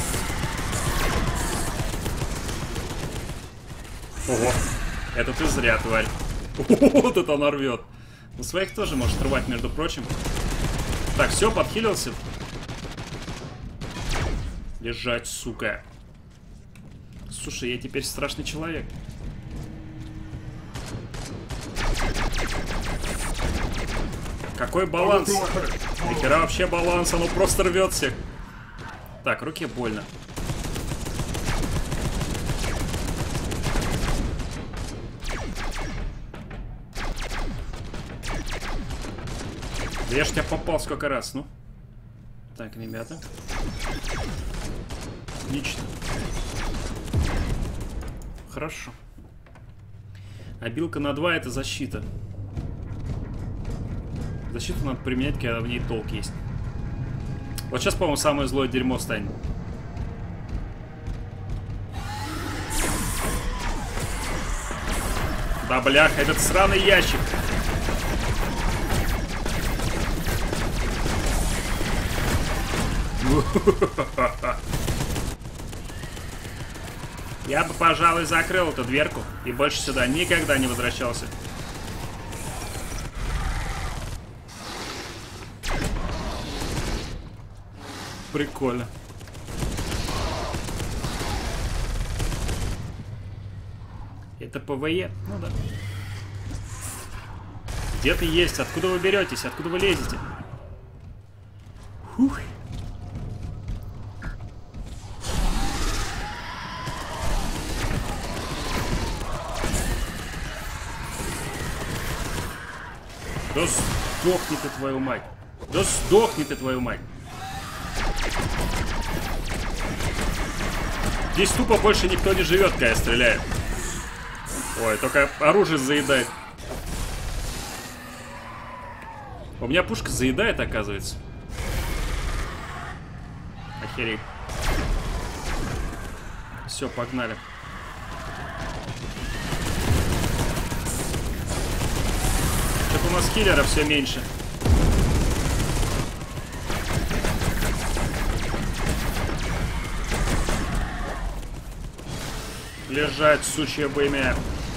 Ого, это ты зря, тварь. Вот это она рвет. Ну, своих тоже может рвать, между прочим. Так, все, подхилился. Лежать, сука. Слушай, я теперь страшный человек. Какой баланс? Нахера вообще баланс? Оно просто рвет всех. Так, руке больно. Да я ж тебя попал сколько раз, ну. Так, ребята. Отлично. Хорошо. Обилка на 2 это защита. Защиту надо применять, когда в ней толк есть. Вот сейчас, по-моему, самое злое дерьмо станет. Да, бляха, этот сраный ящик. Я бы, пожалуй, закрыл эту дверку и больше сюда никогда не возвращался. Прикольно. Это ПВЕ? Ну да. Где ты есть? Откуда вы беретесь? Откуда вы лезете? Фух. Да сдохни ты, твою мать. Да сдохни ты, твою мать. Здесь тупо больше никто не живет, когда я стреляю. Ой, только оружие заедает. У меня пушка заедает, оказывается. Охереть. Все, погнали. Что-то у нас киллера все меньше. Лежать, сучье вымя.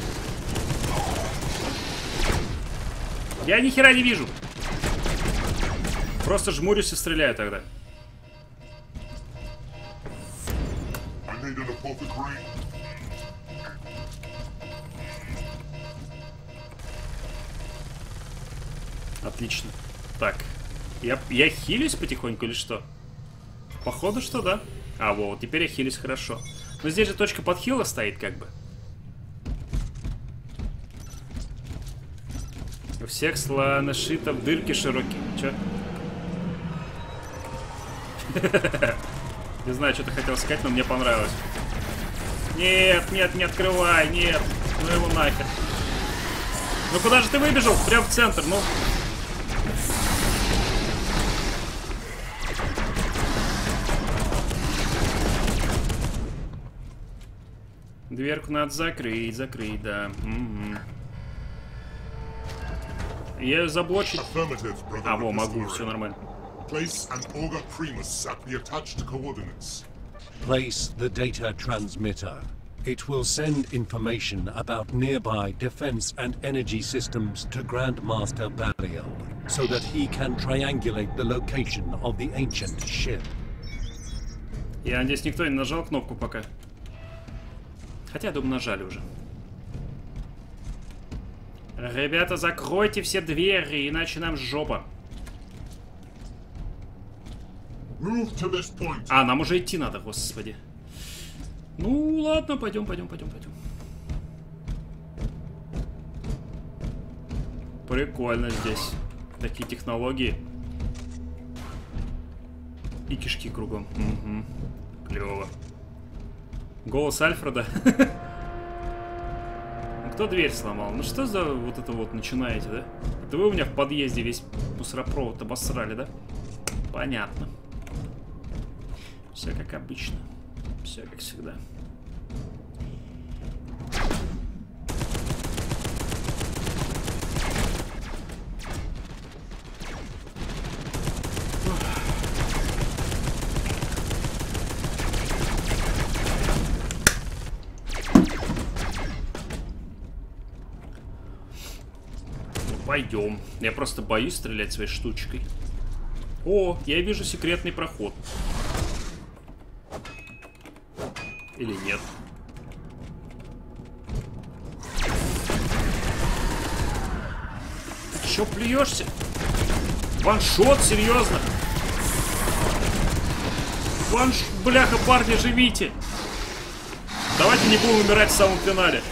Я ни хера не вижу. Просто жмурюсь и стреляю тогда. Отлично. Так. Я хилюсь потихоньку или что? Походу, что да. А, вот, теперь я хилюсь хорошо. Но здесь же точка подхила стоит, как бы. У всех слоношитов дырки широкие. Чё? Не знаю, что ты хотел сказать, но мне понравилось. Нет, нет, не открывай, нет. Ну его нахер. Ну куда же ты выбежал? Прям в центр, ну. Дверку надо закрыть, да. Я ее заблочить. Affirmative, brother А, во, могу, Rapistore. все нормально. Place an Augur Primus at the attached coordinates. Place the data transmitter. It will send information about nearby defense and energy systems to Grandmaster Balial, so that he can triangulate the location of the ancient ship. Я надеюсь, никто не нажал кнопку пока. Хотя, я думаю, нажали уже. Ребята, закройте все двери, иначе нам жопа. Move to this point. А, нам уже идти надо, господи. Ну, ладно, пойдем. Прикольно здесь. Такие технологии. И кишки кругом. Угу. Клево. Голос Альфреда. Кто дверь сломал? Ну что за вот это вот начинаете, да? Это вы у меня в подъезде весь мусоропровод обосрали, да? Понятно. Все как обычно. Все как всегда. Пойдем. Я просто боюсь стрелять своей штучкой. О, я вижу секретный проход. Или нет? Чё плюешься? Ваншот, серьезно? Бляха, парни, живите! Давайте не будем умирать в самом финале.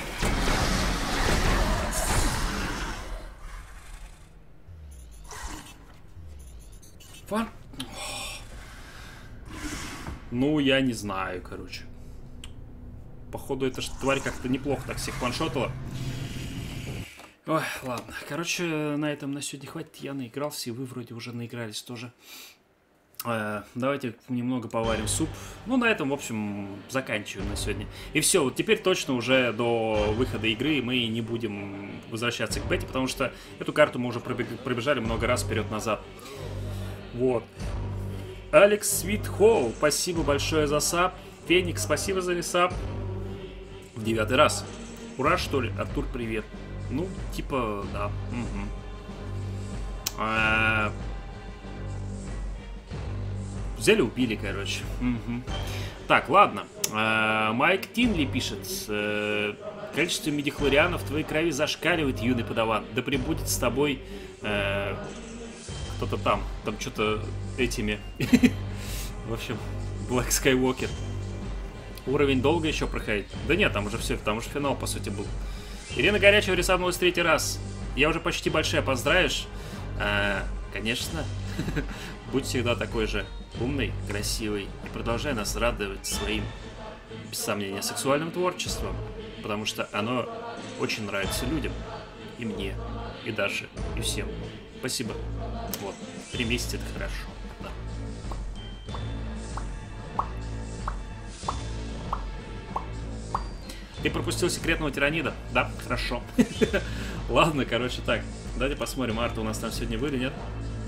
Ну, я не знаю, короче. Походу, эта тварь как-то неплохо так всех ваншотала. Ой, ладно. Короче, на этом на сегодня хватит. Я наигрался, и вы вроде уже наигрались тоже. Давайте немного поварим суп. Ну, на этом, в общем, заканчиваем на сегодня. И все, вот теперь точно уже до выхода игры мы не будем возвращаться к бете, потому что эту карту мы уже пробежали много раз вперед-назад. Вот. Алекс Свитхолл, спасибо большое за саб. Феникс, спасибо за ресаб. В 9-й раз. Ура, что ли? Артур, привет. Ну, типа, да. Угу. Взяли, убили, короче. Угу. Так, ладно. Майк Тинли пишет. Количество медихлорианов в твоей крови зашкаливает, юный подаван. Да пребудет с тобой... кто-то там что-то этими. В общем, Black Skywalker. Уровень долго еще проходить? Да нет, там уже все, там уже финал, по сути, был. Ирина Горячева рисовалась в 3-й раз. Я уже почти большая, поздравишь? Конечно. Будь всегда такой же умный, красивый и продолжай нас радовать своим, без сомнения, сексуальным творчеством, потому что оно очень нравится людям, и мне, и Даше, и всем. Спасибо. Вот, 3 месяца это хорошо. Да. Ты пропустил секретного тиранида? Да, хорошо. Ладно, короче, так. Давайте посмотрим, Арта у нас там сегодня были, нет?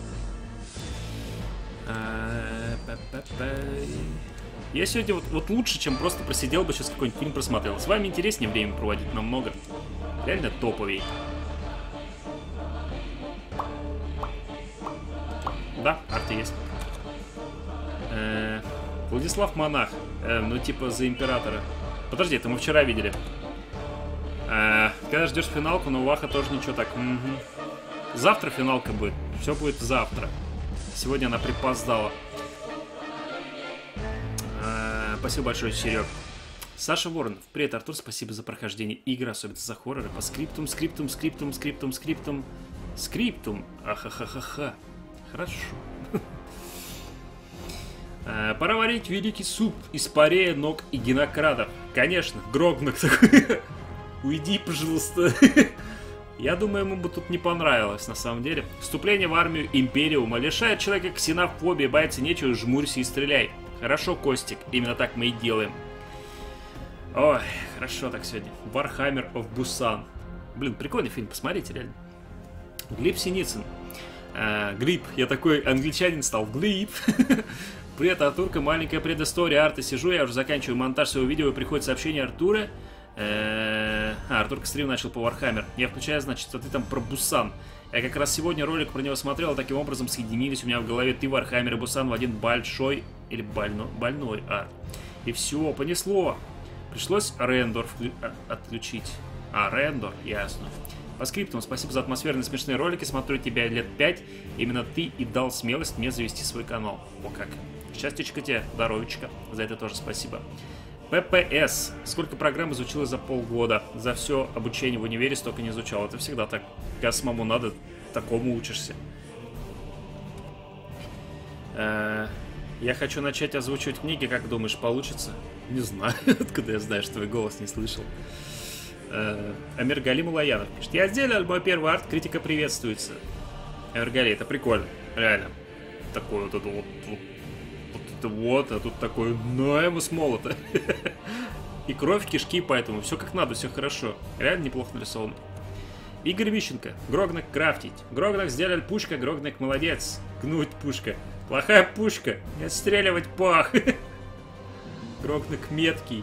Я сегодня вот лучше, чем просто просидел бы, сейчас какой-нибудь фильм просмотрел. С вами интереснее время проводить намного. Реально топовей. Да, арты есть. Владислав Монах. Ну, типа, за императора. Подожди, это мы вчера видели. Когда ждешь финалку, но у Ваха тоже ничего так. Угу. Завтра финалка будет. Все будет завтра. Сегодня она припоздала. Спасибо большое, Серег. Саша Воронов. Привет, Артур. Спасибо за прохождение игры, особенно за хорроры. По скриптум. Ахахахаха. Хорошо. Пора варить великий суп из парея, ног и генокрадов. Конечно, Грогнок такой. Уйди, пожалуйста. Я думаю, ему бы тут не понравилось, на самом деле. Вступление в армию Империума лишает человека ксенофобии, бояться нечего, жмурься и стреляй. Хорошо, Костик, именно так мы и делаем. Ой, хорошо так сегодня. Warhammer of Busan. Блин, прикольный фильм, посмотрите, реально. Глеб Синицын. Глиб, я такой англичанин стал. Глиб. Привет, Артурка, маленькая предыстория арта. Сижу, я уже заканчиваю монтаж своего видео, и приходит сообщение Артура. Артурка стрим начал по Warhammer. Я включаю, значит, а ты там про Бусан. Я как раз сегодня ролик про него смотрел, таким образом соединились у меня в голове ты, Warhammer и Бусан в один большой или больной арт. И все, понесло. Пришлось рендор отключить. Рендор, ясно. По скриптам, спасибо за атмосферные смешные ролики. Смотрю тебя лет 5. Именно ты и дал смелость мне завести свой канал. О как. Счастьечко тебе, здоровечко. За это тоже спасибо. ППС. Сколько программ изучила за полгода? За все обучение в универе столько не изучал. Это всегда так. Когда самому надо, такому учишься. Я хочу начать озвучивать книги. Как думаешь, получится? Не знаю. Откуда я знаю, что твой голос не слышал. Амиргали Мулаянов пишет. Я сделал мой первый арт, критика приветствуется. Амиргали, это прикольно. Реально. Такой вот это вот, а тут такой, ну, ему с молота. И кровь, кишки, поэтому все как надо, все хорошо. Реально неплохо нарисовано. Игорь Мищенко. Грогнак крафтить. Грогнак сделали пушка, Грогнак молодец. Гнуть пушка. Плохая пушка. Не отстреливать пах. Грогнак меткий.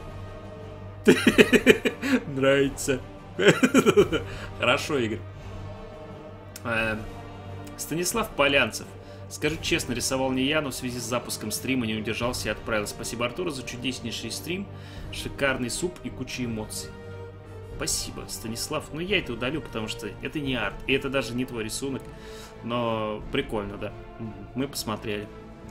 Нравится. Хорошо, Игорь. Станислав Полянцев. Скажу честно, рисовал не я, но в связи с запуском стрима не удержался и отправил. Спасибо, Артуру, за чудеснейший стрим, шикарный суп и кучу эмоций. Спасибо, Станислав. Но я это удалю, потому что это не арт, и это даже не твой рисунок. Но прикольно, да. Мы посмотрели.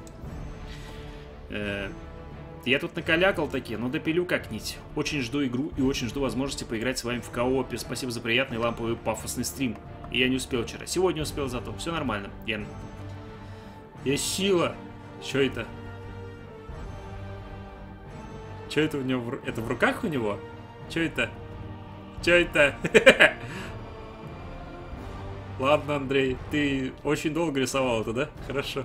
Я тут накалякал такие, но допилю как-нибудь. Очень жду игру и очень жду возможности поиграть с вами в коопе. Спасибо за приятный ламповый пафосный стрим. И я не успел вчера. Сегодня успел зато. Все нормально. Есть сила. Что это? Что это у него? Это в руках у него? Что это? Что это? Ладно, Андрей, ты очень долго рисовал это, да? Хорошо.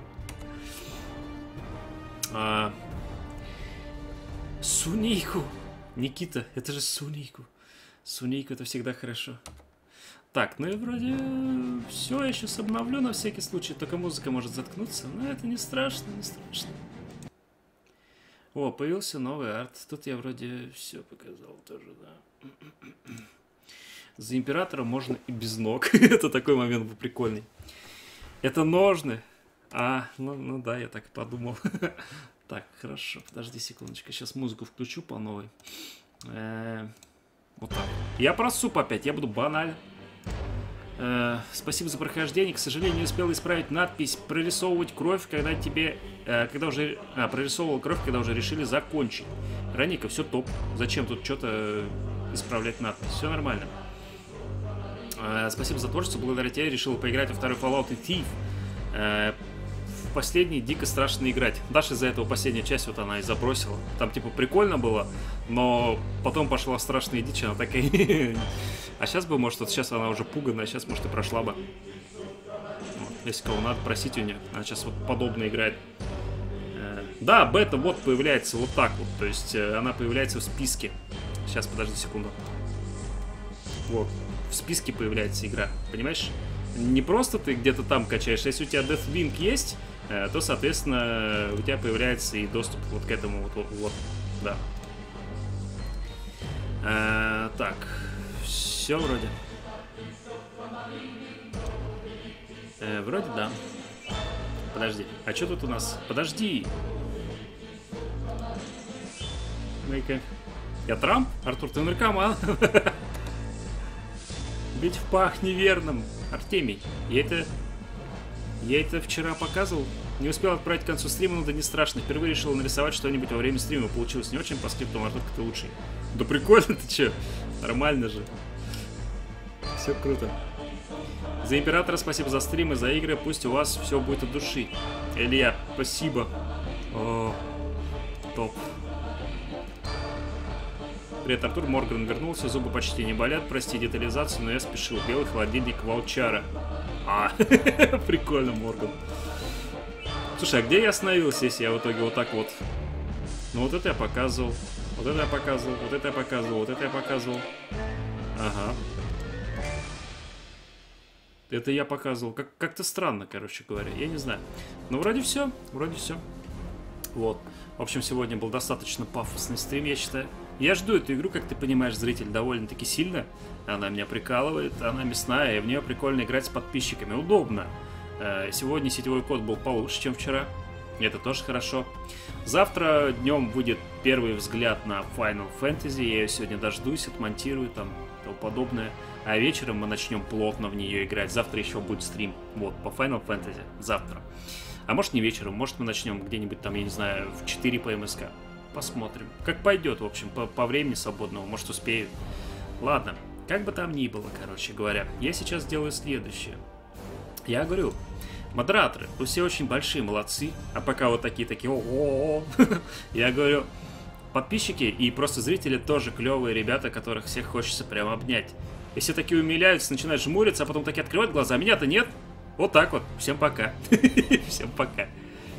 Сунейку. Никита, это же Сунейку. Сунейку это всегда хорошо. Так, ну и вроде все, я сейчас обновлю на всякий случай. Только музыка может заткнуться, но это не страшно, не страшно. О, появился новый арт. Тут я вроде все показал тоже, да. За императора можно и без ног. Это такой момент был прикольный. Это ножны. Ну да, я так и подумал. Так, хорошо, подожди секундочку. Сейчас музыку включу по новой. Вот так. Я про суп опять, я буду баналь. Спасибо за прохождение. К сожалению, не успел исправить надпись «Прорисовывать кровь», когда тебе... прорисовывал кровь, когда уже решили закончить. Раника, все топ. Зачем тут что-то исправлять надпись? Все нормально. Спасибо за творчество. Благодаря тебе решил поиграть во второй Fallout и Thief. В последний дико страшно играть. Даша из-за этого последняя часть вот она и забросила. Там типа прикольно было, но потом пошла страшная дичь, она такая... А сейчас бы, может, вот сейчас она уже пугана, а сейчас, может, и прошла бы. Вот, если кого надо, просить у нее. Она сейчас вот подобно играет. Да, бета вот появляется вот так вот. То есть она появляется в списке. Сейчас, подожди секунду. Вот, в списке появляется игра. Понимаешь? Не просто ты где-то там качаешь. Если у тебя Deathwing есть, то, соответственно, у тебя появляется и доступ вот к этому вот, да. Так, все вроде. Вроде да. Подожди, а что тут у нас? Подожди. Ну-ка. Я Трамп? Артур, ты наркоман? Бить в пах неверным. Артемий, я это вчера показывал. Не успел отправить к концу стрима, но да не страшно. Впервые решил нарисовать что-нибудь во время стрима. Получилось не очень, по скрипту, Артур, ты лучший. Да прикольно, ты че? Нормально же. Все круто. За императора спасибо за стримы, за игры. Пусть у вас все будет от души. Илья, спасибо. О, топ. Привет, Артур. Морган вернулся, зубы почти не болят. Прости детализацию, но я спешил. Белый холодильник волчара. Прикольно, Морган. Слушай, а где я остановился, если я в итоге вот так вот? Ну вот это я показывал. Вот это я показывал, вот это я показывал, вот это я показывал. Ага. Это я показывал. Как-то странно, короче говоря. Я не знаю. Но вроде все. Вроде все. Вот. В общем, сегодня был достаточно пафосный стрим, я считаю. Я жду эту игру, как ты понимаешь, зритель, довольно-таки сильно. Она меня прикалывает, она мясная, и в нее прикольно играть с подписчиками. Удобно. Сегодня сетевой код был получше, чем вчера. Это тоже хорошо. Завтра днем будет первый взгляд на Final Fantasy. Я ее сегодня дождусь, отмонтирую там и тому подобное. А вечером мы начнем плотно в нее играть. Завтра еще будет стрим. Вот, по Final Fantasy. Завтра. А может не вечером, может мы начнем где-нибудь там, я не знаю, в 4 по МСК. Посмотрим. Как пойдет, в общем, по времени свободного. Может успею. Ладно. Как бы там ни было, короче говоря. Я сейчас делаю следующее. Я говорю, модераторы, вы все очень большие, молодцы. А пока вот такие, о-о-о. Я говорю, подписчики и просто зрители тоже клевые ребята, которых всех хочется прямо обнять. И все такие умиляются, начинают жмуриться, а потом такие открывают глаза. А меня-то нет. Вот так вот. Всем пока. Всем пока.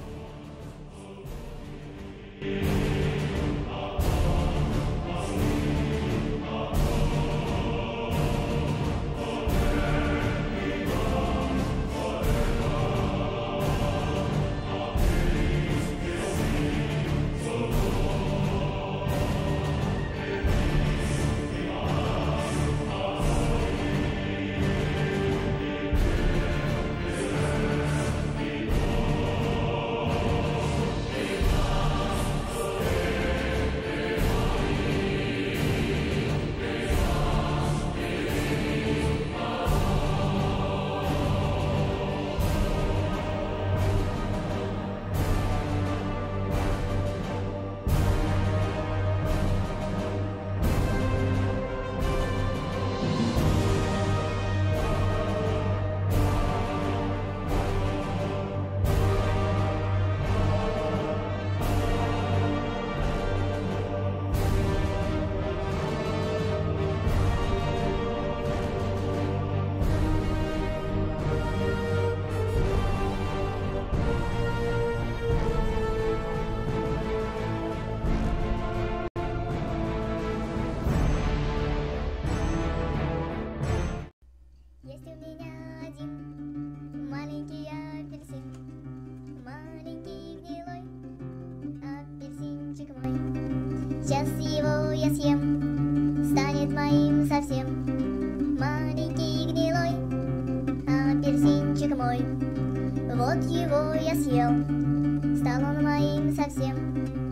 Сейчас его я съем, станет моим совсем. Маленький гнилой апельсинчик мой. Вот его я съел, стал он моим совсем.